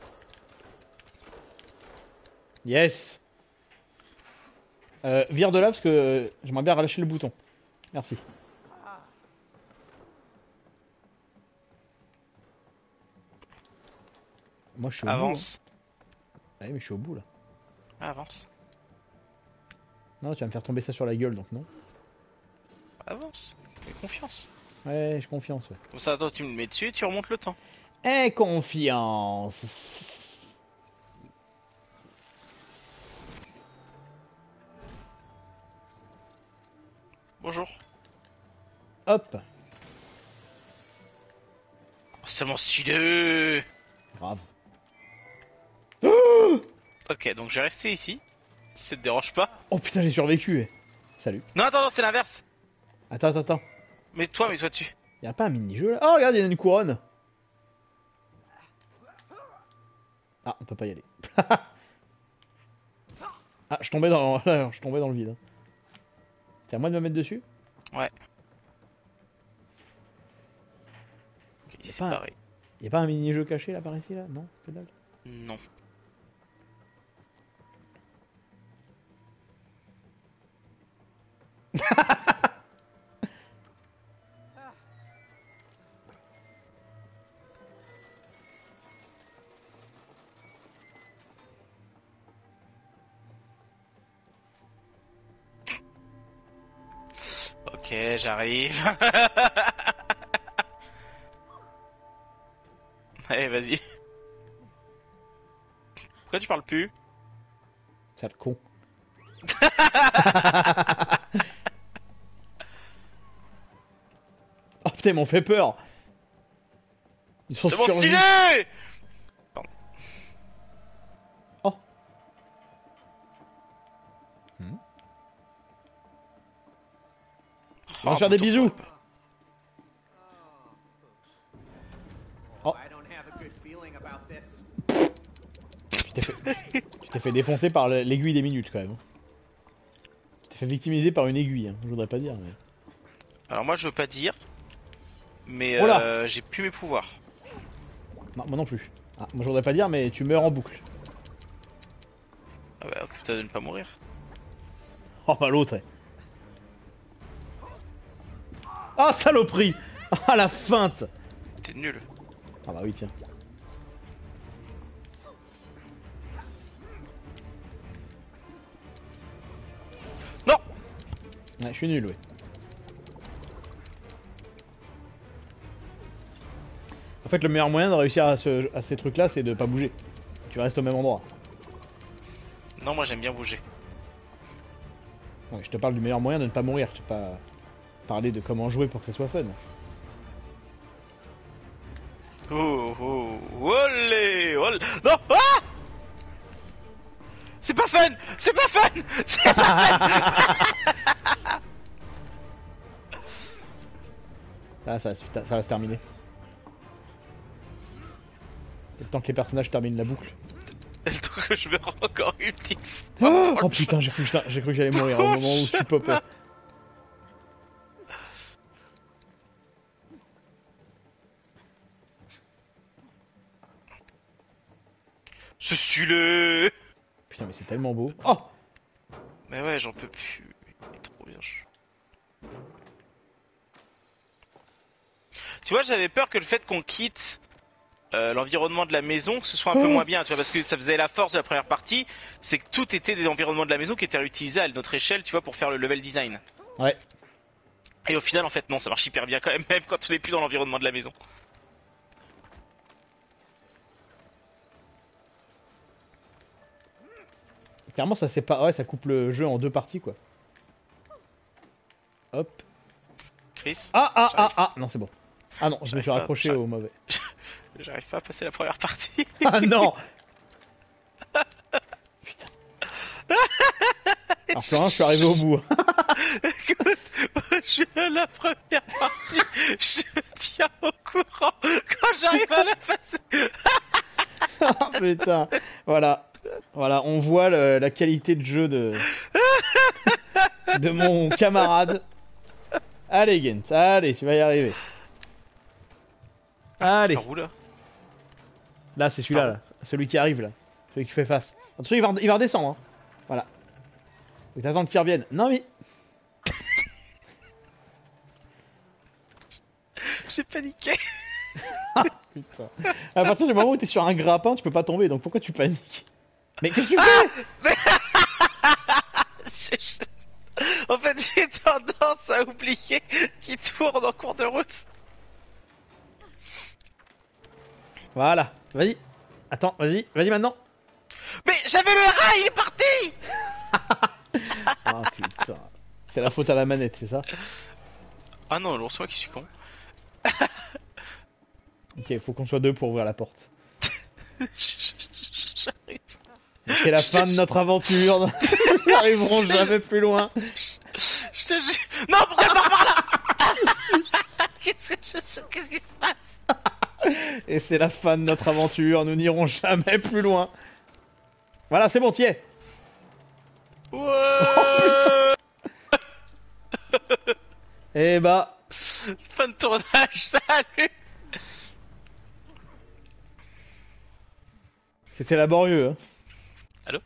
Speaker 1: Yes. Vire de là parce que j'aimerais bien relâcher le bouton. Merci. Moi je suis au
Speaker 2: Avance.
Speaker 1: bout. Hein. Ouais mais je suis au bout là.
Speaker 2: Avance.
Speaker 1: Non tu vas me faire tomber ça sur la gueule donc non.
Speaker 2: Avance. Fais confiance.
Speaker 1: Ouais j'ai confiance ouais.
Speaker 2: Comme ça, attends, tu me mets dessus et tu remontes le temps.
Speaker 1: Eh confiance.
Speaker 2: Bonjour.
Speaker 1: Hop.
Speaker 2: Oh, c'est tellement stylé.
Speaker 1: Grave.
Speaker 2: Ok, donc je vais rester ici. Si ça te dérange pas.
Speaker 1: Oh putain j'ai survécu. Salut.
Speaker 2: Non, attends, non, c'est l'inverse.
Speaker 1: Attends.
Speaker 2: Mets-toi dessus.
Speaker 1: Y'a pas un mini-jeu là? Oh regarde il y a une couronne. Ah on peut pas y aller. Ah je tombais dans je tombais dans le vide. C'est à moi de me mettre dessus?
Speaker 2: Ouais. Ok,
Speaker 1: Y a
Speaker 2: c'est
Speaker 1: pas un-
Speaker 2: pareil.
Speaker 1: Y'a pas un mini-jeu caché là par ici là? Non? Que dalle.
Speaker 2: Non. Ok, j'arrive. Allez, vas-y. Pourquoi tu parles plus?
Speaker 1: Sale con. Oh putain ils m'ont fait peur. Ils sont
Speaker 2: C'est bon
Speaker 1: surgis.
Speaker 2: stylé.
Speaker 1: On va faire des bisous. Oh.
Speaker 4: I don't have a good feeling about this.
Speaker 1: Tu t'es fait défoncer par l'aiguille des minutes quand même. Tu t'es fait victimiser par une aiguille, hein. Je voudrais pas dire mais...
Speaker 2: Alors moi je veux pas dire, mais
Speaker 1: Oh là.
Speaker 2: j'ai plus mes pouvoirs.
Speaker 1: Non, moi non plus. Ah, moi je voudrais pas dire mais tu meurs en boucle.
Speaker 2: Ah bah occupe-toi de ne pas mourir.
Speaker 1: Oh bah l'autre. Ah saloperie. Ah la feinte.
Speaker 2: T'es nul.
Speaker 1: Ah bah oui tiens.
Speaker 2: Non.
Speaker 1: Ouais, je suis nul, ouais. En fait, le meilleur moyen de réussir à ces trucs-là, c'est de pas bouger. Tu restes au même endroit.
Speaker 2: Non, moi j'aime bien bouger.
Speaker 1: Ouais, je te parle du meilleur moyen de ne pas mourir. Je sais pas parler de comment jouer pour que ça soit fun.
Speaker 2: Oh oh, olé, olé. Non, ah. C'est pas fun. C'est pas fun. C'est pas fun.
Speaker 1: Ah, ça va se terminer. C'est le temps que les personnages terminent la boucle.
Speaker 2: Le truc que je meurs encore une petite fois.
Speaker 1: Oh putain, j'ai cru que j'allais mourir au moment où tu popais.
Speaker 2: C'est stylé.
Speaker 1: Putain, mais c'est tellement beau. Oh.
Speaker 2: Mais ouais, j'en peux plus. Il est trop bien. Tu vois, j'avais peur que le fait qu'on quitte l'environnement de la maison, que ce soit un peu moins bien, tu vois, parce que ça faisait la force de la première partie, c'est que tout était des environnements de la maison qui étaient réutilisés à notre échelle, tu vois, pour faire le level design.
Speaker 1: Ouais.
Speaker 2: Et au final, en fait, non, ça marche hyper bien quand même, même quand on n'est plus dans l'environnement de la maison.
Speaker 1: Clairement, ça sépare, ouais, ça coupe le jeu en deux parties, quoi. Hop.
Speaker 2: Chris,
Speaker 1: Ah, non, c'est bon. Ah non, je me suis
Speaker 2: J'arrive pas,
Speaker 1: raccroché au mauvais.
Speaker 2: j'arrive pas à passer la première partie.
Speaker 1: Ah non. Putain. Alors Florent, je suis arrivé au bout.
Speaker 2: Écoute, je suis à la première partie, je me tiens au courant quand j'arrive à la passer.
Speaker 1: Ah, putain. Voilà, on voit la qualité de jeu de mon camarade. Allez Gent, allez, tu vas y arriver. Allez.
Speaker 2: C'est par où là?
Speaker 1: Là, c'est celui-là, là. Celui qui arrive là. Celui qui fait face. Attention, il va redescendre. Hein. Voilà. Faut que t'attends qu'il revienne. Non mais.
Speaker 2: J'ai paniqué.
Speaker 1: Putain. À partir du moment où t'es sur un grappin, tu peux pas tomber. Donc pourquoi tu paniques? Mais qu'est-ce que tu fais?
Speaker 2: En fait, j'ai tendance à oublier qu'il tourne en cours de route.
Speaker 1: Voilà. Vas-y. Attends, vas-y maintenant.
Speaker 2: Mais j'avais le rat, il est parti.
Speaker 1: Ah putain. C'est la faute à la manette, c'est ça?
Speaker 2: Ah non, l'ours, moi qui suis con.
Speaker 1: Ok, faut qu'on soit deux pour ouvrir la porte.
Speaker 2: J'arrive.
Speaker 1: C'est la fin de notre aventure. Nous n'arriverons jamais plus loin.
Speaker 2: Je te jure. Non, pourquoi elle part par là? Qu'est-ce qui se passe?
Speaker 1: Et c'est la fin de notre aventure. Nous n'irons jamais plus loin. Voilà, c'est bon, t'y es.
Speaker 2: Ouais.
Speaker 1: Eh bah.
Speaker 2: Fin de tournage, salut.
Speaker 1: C'était laborieux. Hein.
Speaker 2: Allô?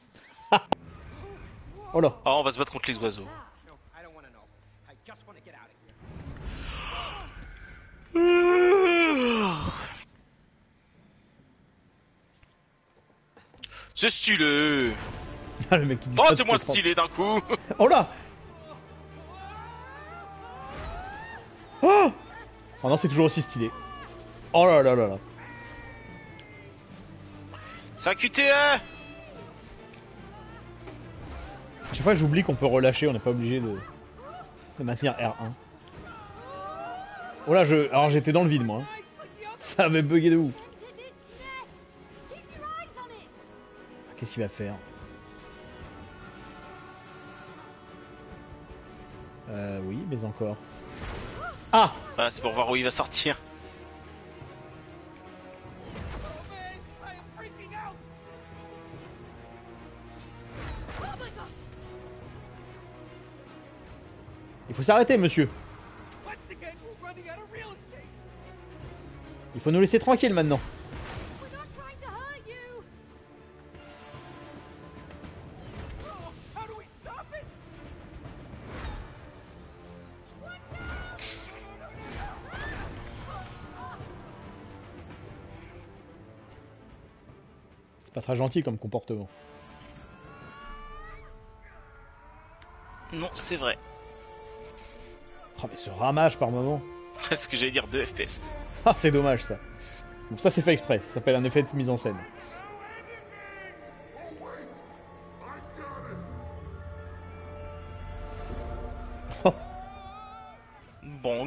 Speaker 1: Oh là.
Speaker 2: Oh, on va se battre contre les oiseaux.
Speaker 4: No, I don't want to know. I just want to get out of here.
Speaker 2: C'est stylé.
Speaker 1: Ah, le mec qui dit
Speaker 2: Oh,
Speaker 1: ça
Speaker 2: c'est
Speaker 1: toutes
Speaker 2: moins
Speaker 1: les trois-
Speaker 2: stylé d'un coup.
Speaker 1: Oh là. Oh, oh non, c'est toujours aussi stylé. Oh là là là là.
Speaker 2: C'est un QTE.
Speaker 1: À chaque fois, j'oublie qu'on peut relâcher. On n'est pas obligé de maintenir R1. Oh là, alors j'étais dans le vide moi. Hein. Ça avait bugué de ouf. Qu'est-ce qu'il va faire? Oui, mais encore. Ah!
Speaker 2: Voilà, c'est pour voir où il va sortir.
Speaker 5: Oh man, I am freaking out!
Speaker 3: Oh my god!
Speaker 1: Il faut s'arrêter, monsieur.
Speaker 5: Once again, we're running out of real estate!
Speaker 1: Il faut nous laisser tranquille maintenant.
Speaker 3: We're not trying to hurt you!
Speaker 5: Oh, how do we stop it?
Speaker 1: C'est pas très gentil comme comportement.
Speaker 2: Non, c'est vrai.
Speaker 1: Oh, mais ce ramage par moment.
Speaker 2: Ce que j'allais dire 2 FPS.
Speaker 1: Ah, c'est dommage ça. Bon, ça c'est fait exprès. Ça s'appelle un effet de mise en scène.
Speaker 2: Bon.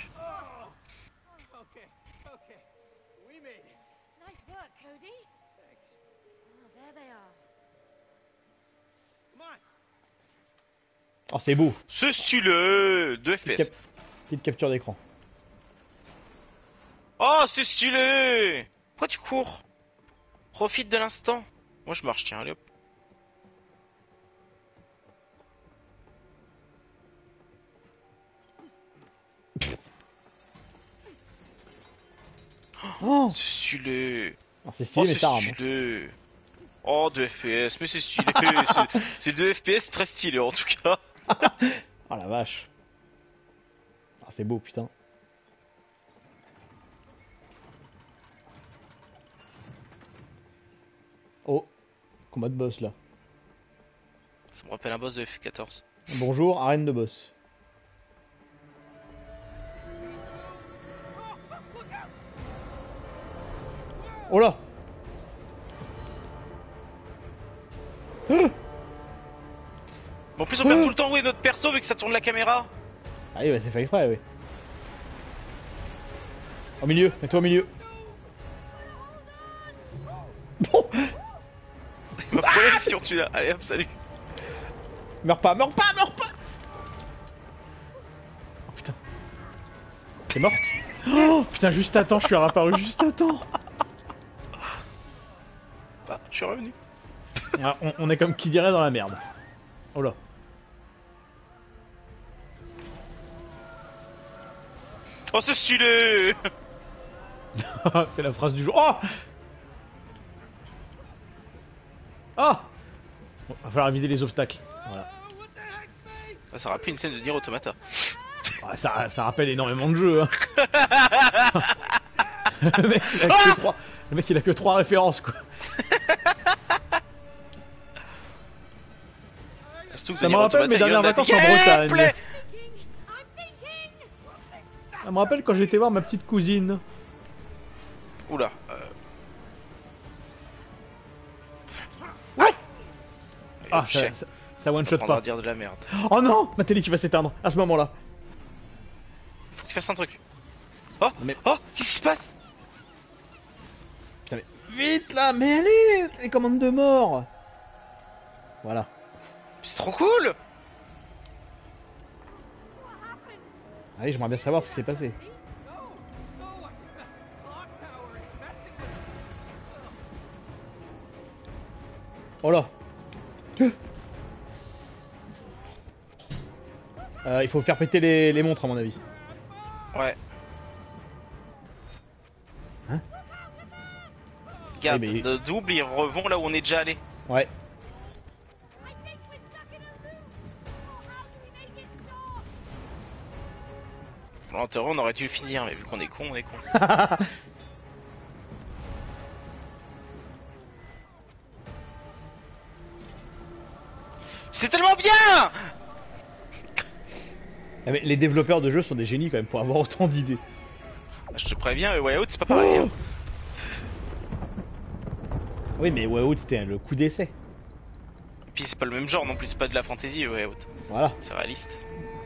Speaker 5: Okay, okay. We made it.
Speaker 3: Nice work, Cody.
Speaker 5: Thanks.
Speaker 3: Oh, there they are.
Speaker 5: Come on.
Speaker 1: Oh, c'est beau.
Speaker 2: C'est stylé. 2 FPS.
Speaker 1: Petite capture d'écran.
Speaker 2: Oh, c'est stylé. Pourquoi tu cours? Profite de l'instant. Moi je marche, tiens, allez hop.
Speaker 1: Oh,
Speaker 2: C'est stylé.
Speaker 1: oh, c'est
Speaker 2: Oh,
Speaker 1: stylé, mais
Speaker 2: c'est
Speaker 1: ça rame.
Speaker 2: stylé. Oh, 2 FPS, mais c'est stylé. C'est 2 FPS très stylé en tout cas.
Speaker 1: Oh la vache. Ah, c'est beau, putain. Oh, combat de boss là.
Speaker 2: Ça me rappelle un boss de F14.
Speaker 1: Bonjour, arène de boss. Oh là!
Speaker 2: Mais en plus, on perd tout le temps où est notre perso vu que ça tourne la caméra.
Speaker 1: Ah oui, bah, c'est fait exprès, oui. Au milieu, mets-toi au milieu. Bon,
Speaker 2: Il m'a frôlé le fion celui-là. Allez hop, salut.
Speaker 1: meurs pas, meurs pas, meurs pas! Oh putain. T'es morte? Oh putain, juste à temps, je suis réapparu juste à temps.
Speaker 2: Ah, je suis revenu.
Speaker 1: Ah, on est comme qui dirait dans la merde. Oh là.
Speaker 2: Oh, c'est stylé.
Speaker 1: C'est la phrase du jour. Oh! Ah! Bon, va falloir vider les obstacles. Voilà.
Speaker 2: Ah, ça rappelle une scène de Nier Automata.
Speaker 1: Ah, ça rappelle énormément de jeux. Hein. Le mec, il a que 3... Le mec, il a que 3 références, quoi.
Speaker 2: Surtout que
Speaker 1: Ça
Speaker 2: dans
Speaker 1: me
Speaker 2: Nier
Speaker 1: rappelle
Speaker 2: Automata,
Speaker 1: mes dernières
Speaker 2: il y en a
Speaker 1: vacances
Speaker 2: des
Speaker 1: en Bretagne.
Speaker 2: gameplays.
Speaker 3: I'm thinking!
Speaker 1: Ça me rappelle quand j'étais voir ma petite cousine.
Speaker 2: Oula.
Speaker 1: Ouais!
Speaker 2: Ah,
Speaker 1: Ah, ça one shot
Speaker 2: prendra
Speaker 1: pas.
Speaker 2: à dire de la merde.
Speaker 1: Oh non! Ma télé qui va s'éteindre à ce moment-là.
Speaker 2: Faut que tu fasses un truc. Oh,
Speaker 1: Mais-
Speaker 2: oh, qu'est-ce qui se passe?
Speaker 1: Putain, mais... Vite là! Mais allez! Les commandes de mort! Voilà.
Speaker 2: C'est trop cool.
Speaker 1: Ah oui, j'aimerais bien savoir ce qui s'est passé. Oh là! Il faut faire péter les montres à mon avis.
Speaker 2: Ouais.
Speaker 1: Hein?
Speaker 2: Regarde,
Speaker 1: Oui, mais-
Speaker 2: de double, ils revont là où on est déjà allé.
Speaker 1: Ouais.
Speaker 3: I think we're stuck in a loop! Oh, how do we make it stop?
Speaker 2: En théorie, on aurait dû le finir, mais vu qu'on est con, on est con. C'est tellement bien.
Speaker 1: Ah, mais les développeurs de jeux sont des génies quand même pour avoir autant d'idées.
Speaker 2: Je te préviens, Way Out, c'est pas pareil. Hein.
Speaker 1: Oui, mais Way Out c'était le coup d'essai.
Speaker 2: Puis c'est pas le même genre non plus, c'est pas de la fantasy, Way Out.
Speaker 1: Voilà.
Speaker 2: C'est réaliste.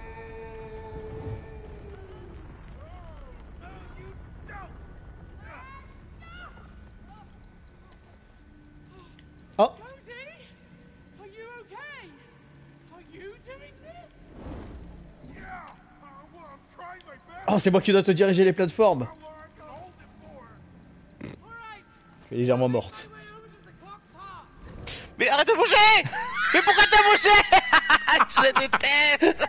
Speaker 1: Oh!
Speaker 5: Cody? Are you okay? Are you doing this?
Speaker 1: Oh, c'est moi qui dois te diriger les plateformes. Je suis légèrement morte.
Speaker 2: Mais arrête de bouger. Mais pourquoi t'as bougé? Je le déteste.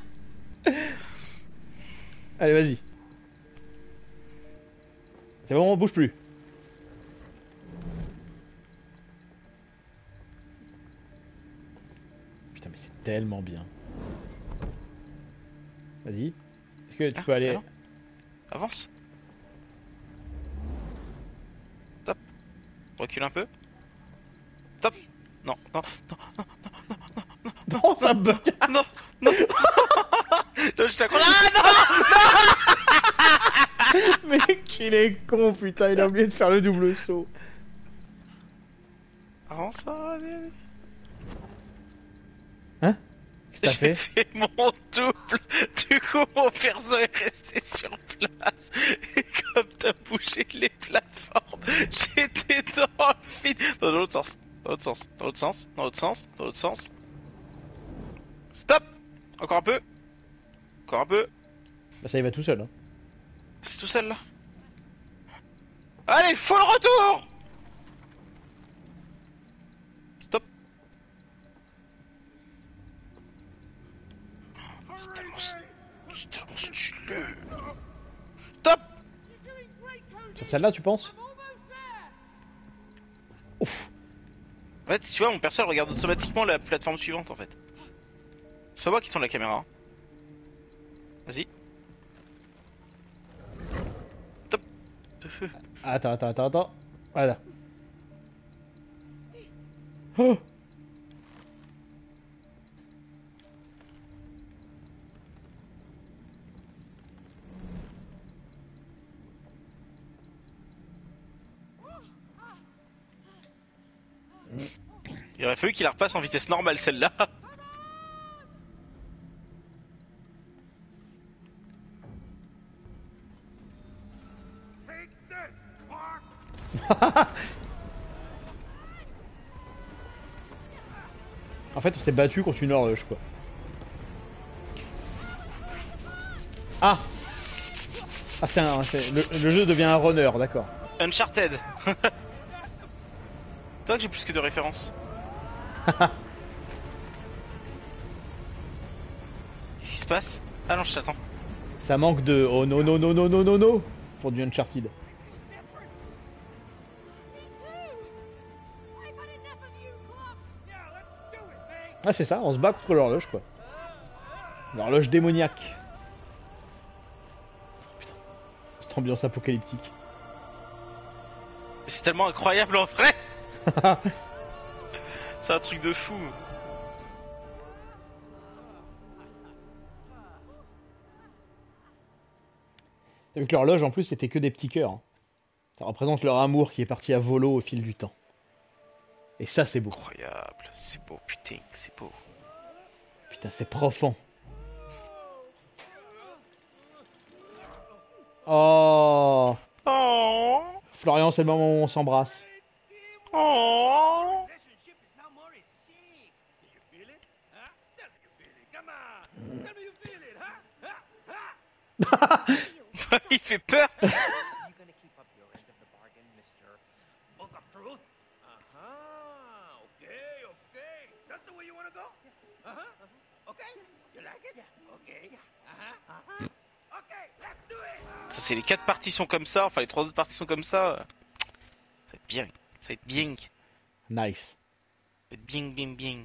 Speaker 1: Allez, vas-y. C'est bon, on bouge plus. Putain, mais c'est tellement bien. Vas-y. Est-ce que tu peux aller...
Speaker 2: non. Avance. Top. Recule un peu. Top. Non, non, non,
Speaker 1: Non, ça bug.
Speaker 2: non, non. Non, je t'accroche. Ah non.
Speaker 1: Mec, il est con, putain, il a oublié de faire le double saut.
Speaker 2: Avance, allez.
Speaker 1: Hein? Qu'est-ce que t'as
Speaker 2: J'ai
Speaker 1: fait?
Speaker 2: fait mon double. Du coup, mon perso est resté sur place. Et comme t'as bougé les plateformes, j'étais dans le vide. Dans l'autre sens. Dans l'autre sens. Dans l'autre sens. Dans l'autre sens. Dans l'autre sens. Stop. Encore un peu. Encore un peu.
Speaker 1: Bah ça y va tout seul, hein.
Speaker 2: C'est tout seul là. Allez, faut le retour. Stop. C'est tellement stylé. Stop.
Speaker 1: Sur celle-là, tu penses? Ouf.
Speaker 2: En fait, tu vois, mon perso elle regarde automatiquement la plateforme suivante en fait. C'est pas moi qui tourne la caméra. Vas-y. Top.
Speaker 1: Attends. Voilà. Oh.
Speaker 2: Il aurait fallu qu'il la repasse en vitesse normale celle-là.
Speaker 5: Take this, Clark!
Speaker 1: En fait, on s'est battu contre une horloge, quoi. Ah! Ah, le jeu devient un runner, d'accord.
Speaker 2: Uncharted. Toi que j'ai plus que de références. Qu'est-ce qui se passe? Ah non, je t'attends.
Speaker 1: Ça manque de... Oh non, non, non, non, non, non, non pour du Uncharted.
Speaker 3: Me too. I've had enough of you, Clark.
Speaker 5: Yeah, let's do it, man!
Speaker 1: Ah, c'est ça, on se bat contre l'horloge, quoi. L'horloge démoniaque. Oh, putain. Cette ambiance apocalyptique.
Speaker 2: C'est tellement incroyable en vrai. C'est un truc de fou.
Speaker 1: Avec l'horloge, en plus, c'était que des petits cœurs, hein. Ça représente leur amour qui est parti à volo au fil du temps. Et ça, c'est beau.
Speaker 2: Incroyable, c'est beau, putain, c'est beau.
Speaker 1: Putain, c'est profond. Oh,
Speaker 2: Oh,
Speaker 1: Florian, c'est le moment où on s'embrasse.
Speaker 2: oh.
Speaker 5: Relationship is now more in sync. Do you feel it? Huh? Tell me you feel it. Come on. Tell me you feel it, huh? Huh?
Speaker 2: Il fait peur.
Speaker 4: Are you gonna keep up your end of the bargain, Mr.
Speaker 5: Book of truth? Uh-huh. Okay. That's the way you wanna go? Uh-huh. Okay. You like it? Okay. Uh-huh. Uh-huh. Okay, let's do it!
Speaker 2: Ça, c'est les 4 parties sont comme ça, enfin les 3 autres parties sont comme ça. Ça va être bien, ça va être bien. Ça
Speaker 1: Nice.
Speaker 2: va être bien, bien, bien.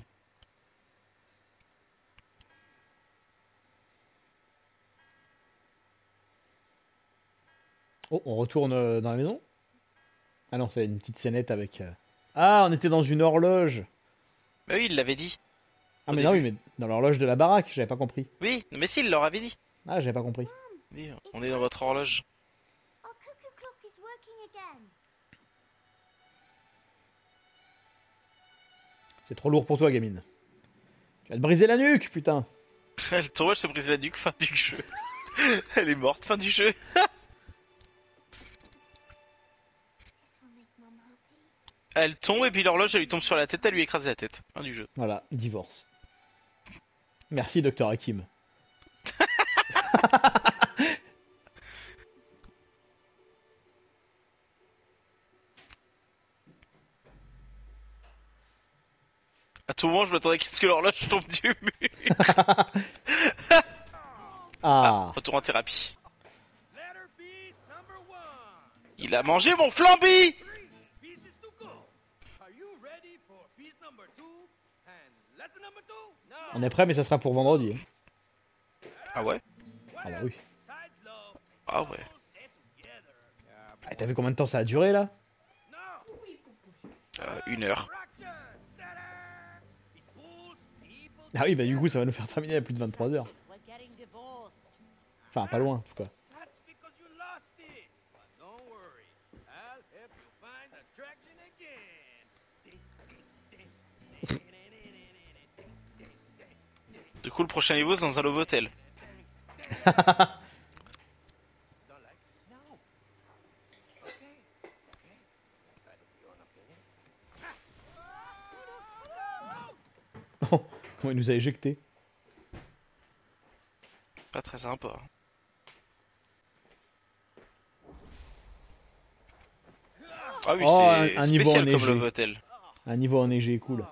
Speaker 1: Oh, on retourne dans la maison? Ah non, c'est une petite scénette avec... Ah, on était dans une horloge.
Speaker 2: Bah oui, il l'avait dit.
Speaker 1: Ah
Speaker 2: Au
Speaker 1: mais non, oui,
Speaker 2: début.
Speaker 1: mais dans l'horloge de la baraque, j'avais pas compris.
Speaker 2: Oui, mais si, il leur avait dit.
Speaker 1: Ah, j'avais pas compris.
Speaker 2: Il dit, on est dans votre horloge.
Speaker 3: Our cuckoo clock is working again.
Speaker 1: C'est trop lourd pour toi, gamine. Tu vas te briser la nuque, putain.
Speaker 2: Elle tombe, elle se brise la nuque, fin du jeu. Elle est morte, fin du jeu.
Speaker 3: This will make Mum happy.
Speaker 2: Elle tombe et puis l'horloge, elle lui tombe sur la tête, elle lui écrase la tête. Fin du jeu.
Speaker 1: Voilà, divorce. Merci, Docteur Hakim.
Speaker 2: tout moment, je m'attendais à ce que l'horloge tombe du mur.
Speaker 1: Ah.
Speaker 2: Retour en thérapie.
Speaker 5: Letter piece number 1.
Speaker 2: Il a mangé mon flambi.
Speaker 5: 3 pieces to go. Are you ready for piece number 2 and lesson number 2? No.
Speaker 1: On est prêt, mais ça sera pour vendredi. Hein.
Speaker 2: Ah ouais?
Speaker 1: Ah bah oui.
Speaker 5: Besides love,
Speaker 2: Ah ouais.
Speaker 5: stay together.
Speaker 1: Ah, t'as vu combien de temps ça a duré là?
Speaker 5: No.
Speaker 2: 1 heure.
Speaker 5: Attraction. Ta-da! It pulls people
Speaker 1: Ah oui, bah du coup ça va nous faire terminer à plus de 23 heures.
Speaker 3: We're getting divorced.
Speaker 1: Enfin, pas loin en tout cas.
Speaker 5: That's because you lost it. But don't worry. I'll help you find attraction again.
Speaker 2: Du coup, le prochain niveau, c'est dans un love hotel.
Speaker 5: Don't like it? No. Okay. Okay. That'll be your opinion.
Speaker 1: Oh, comment il nous a éjectés.
Speaker 2: Pas très sympa. Ah oui,
Speaker 1: Oh,
Speaker 2: c'est
Speaker 1: un niveau
Speaker 2: spécial comme
Speaker 1: enneigé.
Speaker 2: love hotel.
Speaker 1: Un niveau enneigé, cool.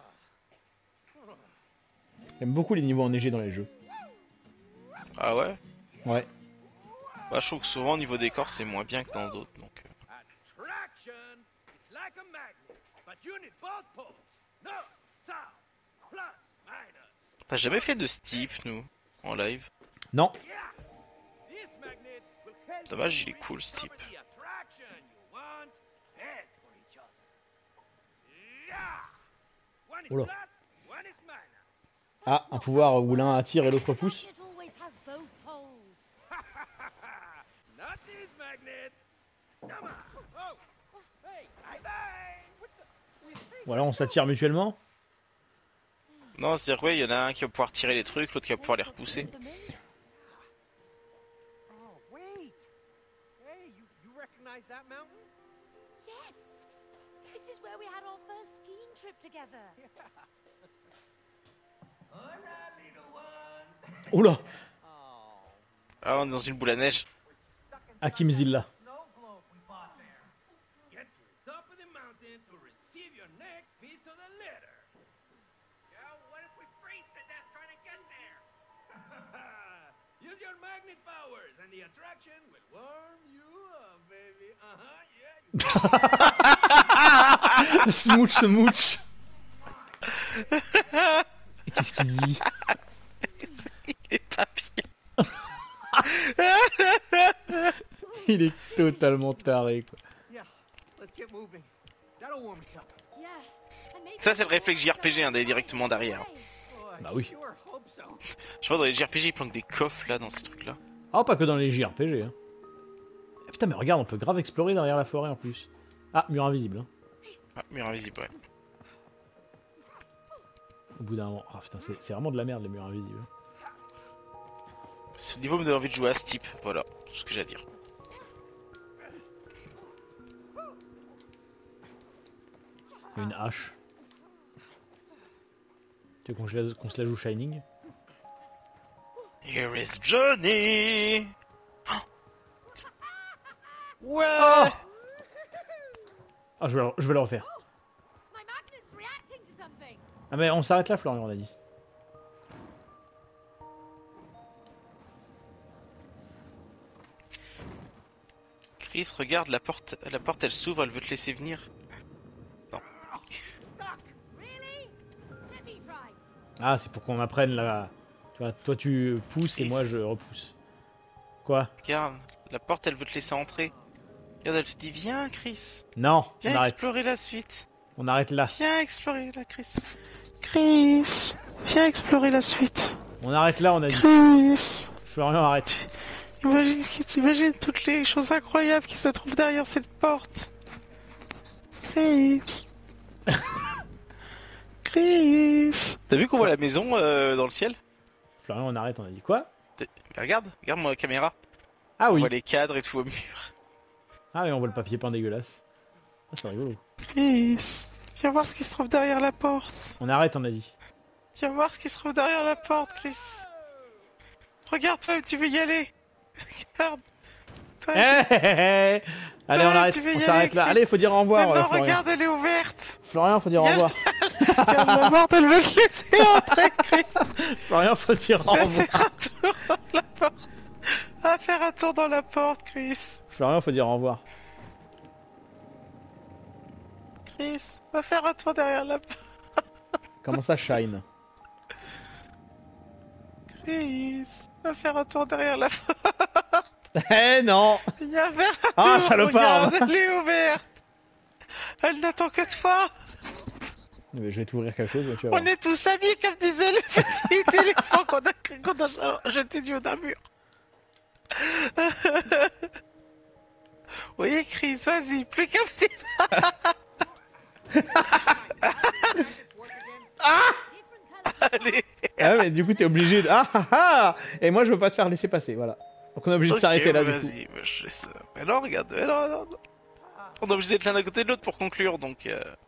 Speaker 1: J'aime beaucoup les niveaux enneigés dans les jeux.
Speaker 2: Ah ouais?
Speaker 1: Ouais.
Speaker 2: Bah, je trouve que souvent, au niveau décor, c'est moins bien que dans d'autres, donc...
Speaker 5: Attraction is like a magnet, but you need both poles. North, south, plus, minus.
Speaker 2: T'as jamais fait de ce type, nous, en live?
Speaker 1: Non.
Speaker 5: Yeah. This magnet will help
Speaker 2: Dommage,
Speaker 5: you
Speaker 2: il est cool, ce type.
Speaker 5: rediscover the attraction you once felt for each other. Yeah. One is
Speaker 1: Oula.
Speaker 5: plus, one is minus.
Speaker 1: Ah, un pouvoir où l'un attire et l'autre pousse.
Speaker 3: It always has both poles.
Speaker 5: Not these magnets. Come on. Oh. Hey. Bye bye. What the?
Speaker 1: Voilà, on s'attire mutuellement.
Speaker 2: Non, c'est-à-dire que ouais, il y en a un qui va pouvoir tirer les trucs, l'autre qui va pouvoir les repousser.
Speaker 4: Oh, wait! Hey, you recognize that mountain?
Speaker 3: Yes. This is where we had our first skiing trip together.
Speaker 5: Hola, little ones.
Speaker 1: Oula,
Speaker 4: Oh.
Speaker 2: Ah, on est dans une boule à neige.
Speaker 1: Hakim Zilla.
Speaker 5: Get to the top of the mountain to receive your next piece of the letter. Yeah, what if we freeze to death trying to get there? Use your magnet powers and the attraction will warm you up, baby. Yeah.
Speaker 1: Smooch, smooch. Qu'est-ce qu'il dit?
Speaker 2: Il est pas bien.
Speaker 1: Il est totalement taré quoi.
Speaker 4: Yeah, let's get moving. That'll warm us up.
Speaker 3: Yeah. And maybe
Speaker 2: Ça, c'est le réflexe JRPG, hein, d'aller directement derrière.
Speaker 4: Oh, I
Speaker 1: Bah oui.
Speaker 4: sure hope so.
Speaker 2: Je vois, dans les JRPG, ils planquent des coffres, là, dans ces trucs-là.
Speaker 1: Ah, pas que dans les JRPG. Hein. Ah, putain, mais regarde, on peut grave explorer derrière la forêt en plus. Ah, mur invisible. Hein.
Speaker 2: Ah, mur invisible, ouais.
Speaker 1: Au bout d'un moment. Ah putain, c'est vraiment de la merde les murs invisibles.
Speaker 2: Ce niveau me donne envie de jouer à ce type, voilà, tout ce que j'ai à dire.
Speaker 1: Il y a une hache. Tu veux qu'on se la joue Shining?
Speaker 2: Here is Johnny. Ouais.
Speaker 1: Ah, je vais le refaire.
Speaker 3: my magnet's reacting to something.
Speaker 1: Ah mais on s'arrête là Florian, on a dit.
Speaker 2: Chris, regarde, la porte elle s'ouvre, elle veut te laisser venir.
Speaker 3: Really? Let me try.
Speaker 1: Ah, c'est pour qu'on apprenne la... Tu vois, toi tu pousses et moi je repousse. Quoi?
Speaker 2: Regarde, la porte elle veut te laisser entrer. Regarde, elle te dit viens Chris,
Speaker 1: Non, on
Speaker 2: viens
Speaker 1: arrête.
Speaker 2: explorer la suite.
Speaker 1: On arrête là.
Speaker 2: Viens explorer la Chris. Chris, viens explorer la suite.
Speaker 1: On arrête là, on a dit.
Speaker 2: Chris,
Speaker 1: Florian, arrête.
Speaker 2: imagine toutes les choses incroyables qui se trouvent derrière cette porte. Chris. Chris. T'as vu qu'on voit la maison dans le ciel?
Speaker 1: Florian, on arrête, on a dit quoi?
Speaker 2: Regarde ma caméra.
Speaker 1: Ah
Speaker 2: On
Speaker 1: oui.
Speaker 2: voit les cadres et tout au mur.
Speaker 1: Ah oui, on voit le papier peint dégueulasse. Ah, c'est rigolo.
Speaker 2: Chris, viens voir ce qui se trouve derrière la porte.
Speaker 1: On arrête, on a dit.
Speaker 2: Viens voir ce qui se trouve derrière la porte, Chris. Regarde toi, tu veux y aller. Regarde. Toi,
Speaker 1: Hé, hé, hé. Allez,
Speaker 2: Toi,
Speaker 1: on arrête,
Speaker 2: tu veux y
Speaker 1: on
Speaker 2: aller,
Speaker 1: s'arrête là.
Speaker 2: Chris.
Speaker 1: Allez, faut dire au revoir,
Speaker 2: Maintenant,
Speaker 1: Florian.
Speaker 2: regarde, elle est ouverte.
Speaker 1: Florian, faut dire au
Speaker 2: Viens.
Speaker 1: revoir.
Speaker 2: Regarde la morte, elle veut te laisser entrer, Chris.
Speaker 1: Florian, faut dire au
Speaker 2: Va
Speaker 1: revoir.
Speaker 2: faire un tour dans la porte. Va faire un tour dans la porte, Chris.
Speaker 1: Florian, faut dire au revoir.
Speaker 2: Chris, va faire un tour derrière la porte.
Speaker 1: Comment ça, Shine?
Speaker 2: Chris, va faire un tour derrière la porte.
Speaker 1: Eh non!
Speaker 2: Il y avait un
Speaker 1: Ah,
Speaker 2: tour,
Speaker 1: salopard.
Speaker 2: regarde, elle est ouverte. Elle n'attend que toi.
Speaker 1: Mais je vais t'ouvrir quelque chose, tu vas
Speaker 2: On
Speaker 1: voir.
Speaker 2: est tous amis, comme disait le petit éléphant qu'on a jeté du haut d'un mur. Oui, Chris, vas-y, plus qu'un petit.
Speaker 3: Different colours.
Speaker 2: Allez.
Speaker 1: Ah, mais du coup, t'es obligé de. Ah ah ah! Et moi, je veux pas te faire laisser passer, voilà. Donc, on est obligé de
Speaker 2: Ok,
Speaker 1: s'arrêter là, du coup.
Speaker 2: vas-y, bah, je laisse. Mais non, regarde, mais non, non, non. On est obligé d'être l'un à côté de l'autre pour conclure, donc.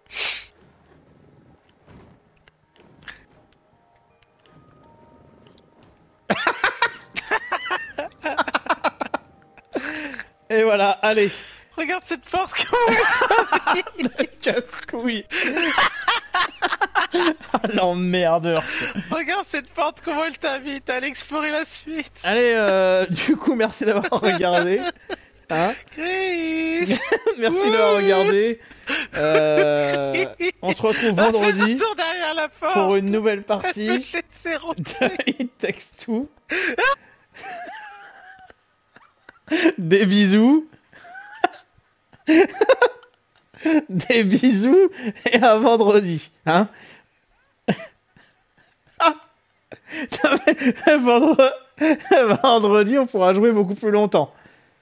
Speaker 1: Et voilà, allez.
Speaker 2: Regarde cette porte, comment elle
Speaker 1: Casse-couille. Ah, l'emmerdeur.
Speaker 2: Regarde cette porte, comment elle t'invite à aller explorer la suite.
Speaker 1: Allez, du coup, merci d'avoir regardé. Hein?
Speaker 2: Chris.
Speaker 1: Merci d'avoir regardé. On se retrouve
Speaker 2: Va faire un
Speaker 1: vendredi
Speaker 2: tour derrière la porte.
Speaker 1: pour une nouvelle
Speaker 2: Elle veut
Speaker 1: partie
Speaker 2: te laisser rentrer.
Speaker 1: de It Takes Two. Des bisous. Des bisous et à vendredi. Hein? Ah. Vendredi, on pourra jouer beaucoup plus longtemps.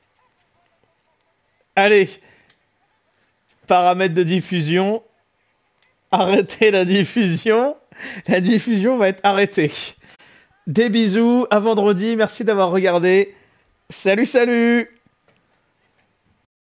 Speaker 1: Allez. Paramètres de diffusion. Arrêtez la diffusion. La diffusion va être arrêtée. Des bisous, à vendredi, merci d'avoir regardé. Salut, salut!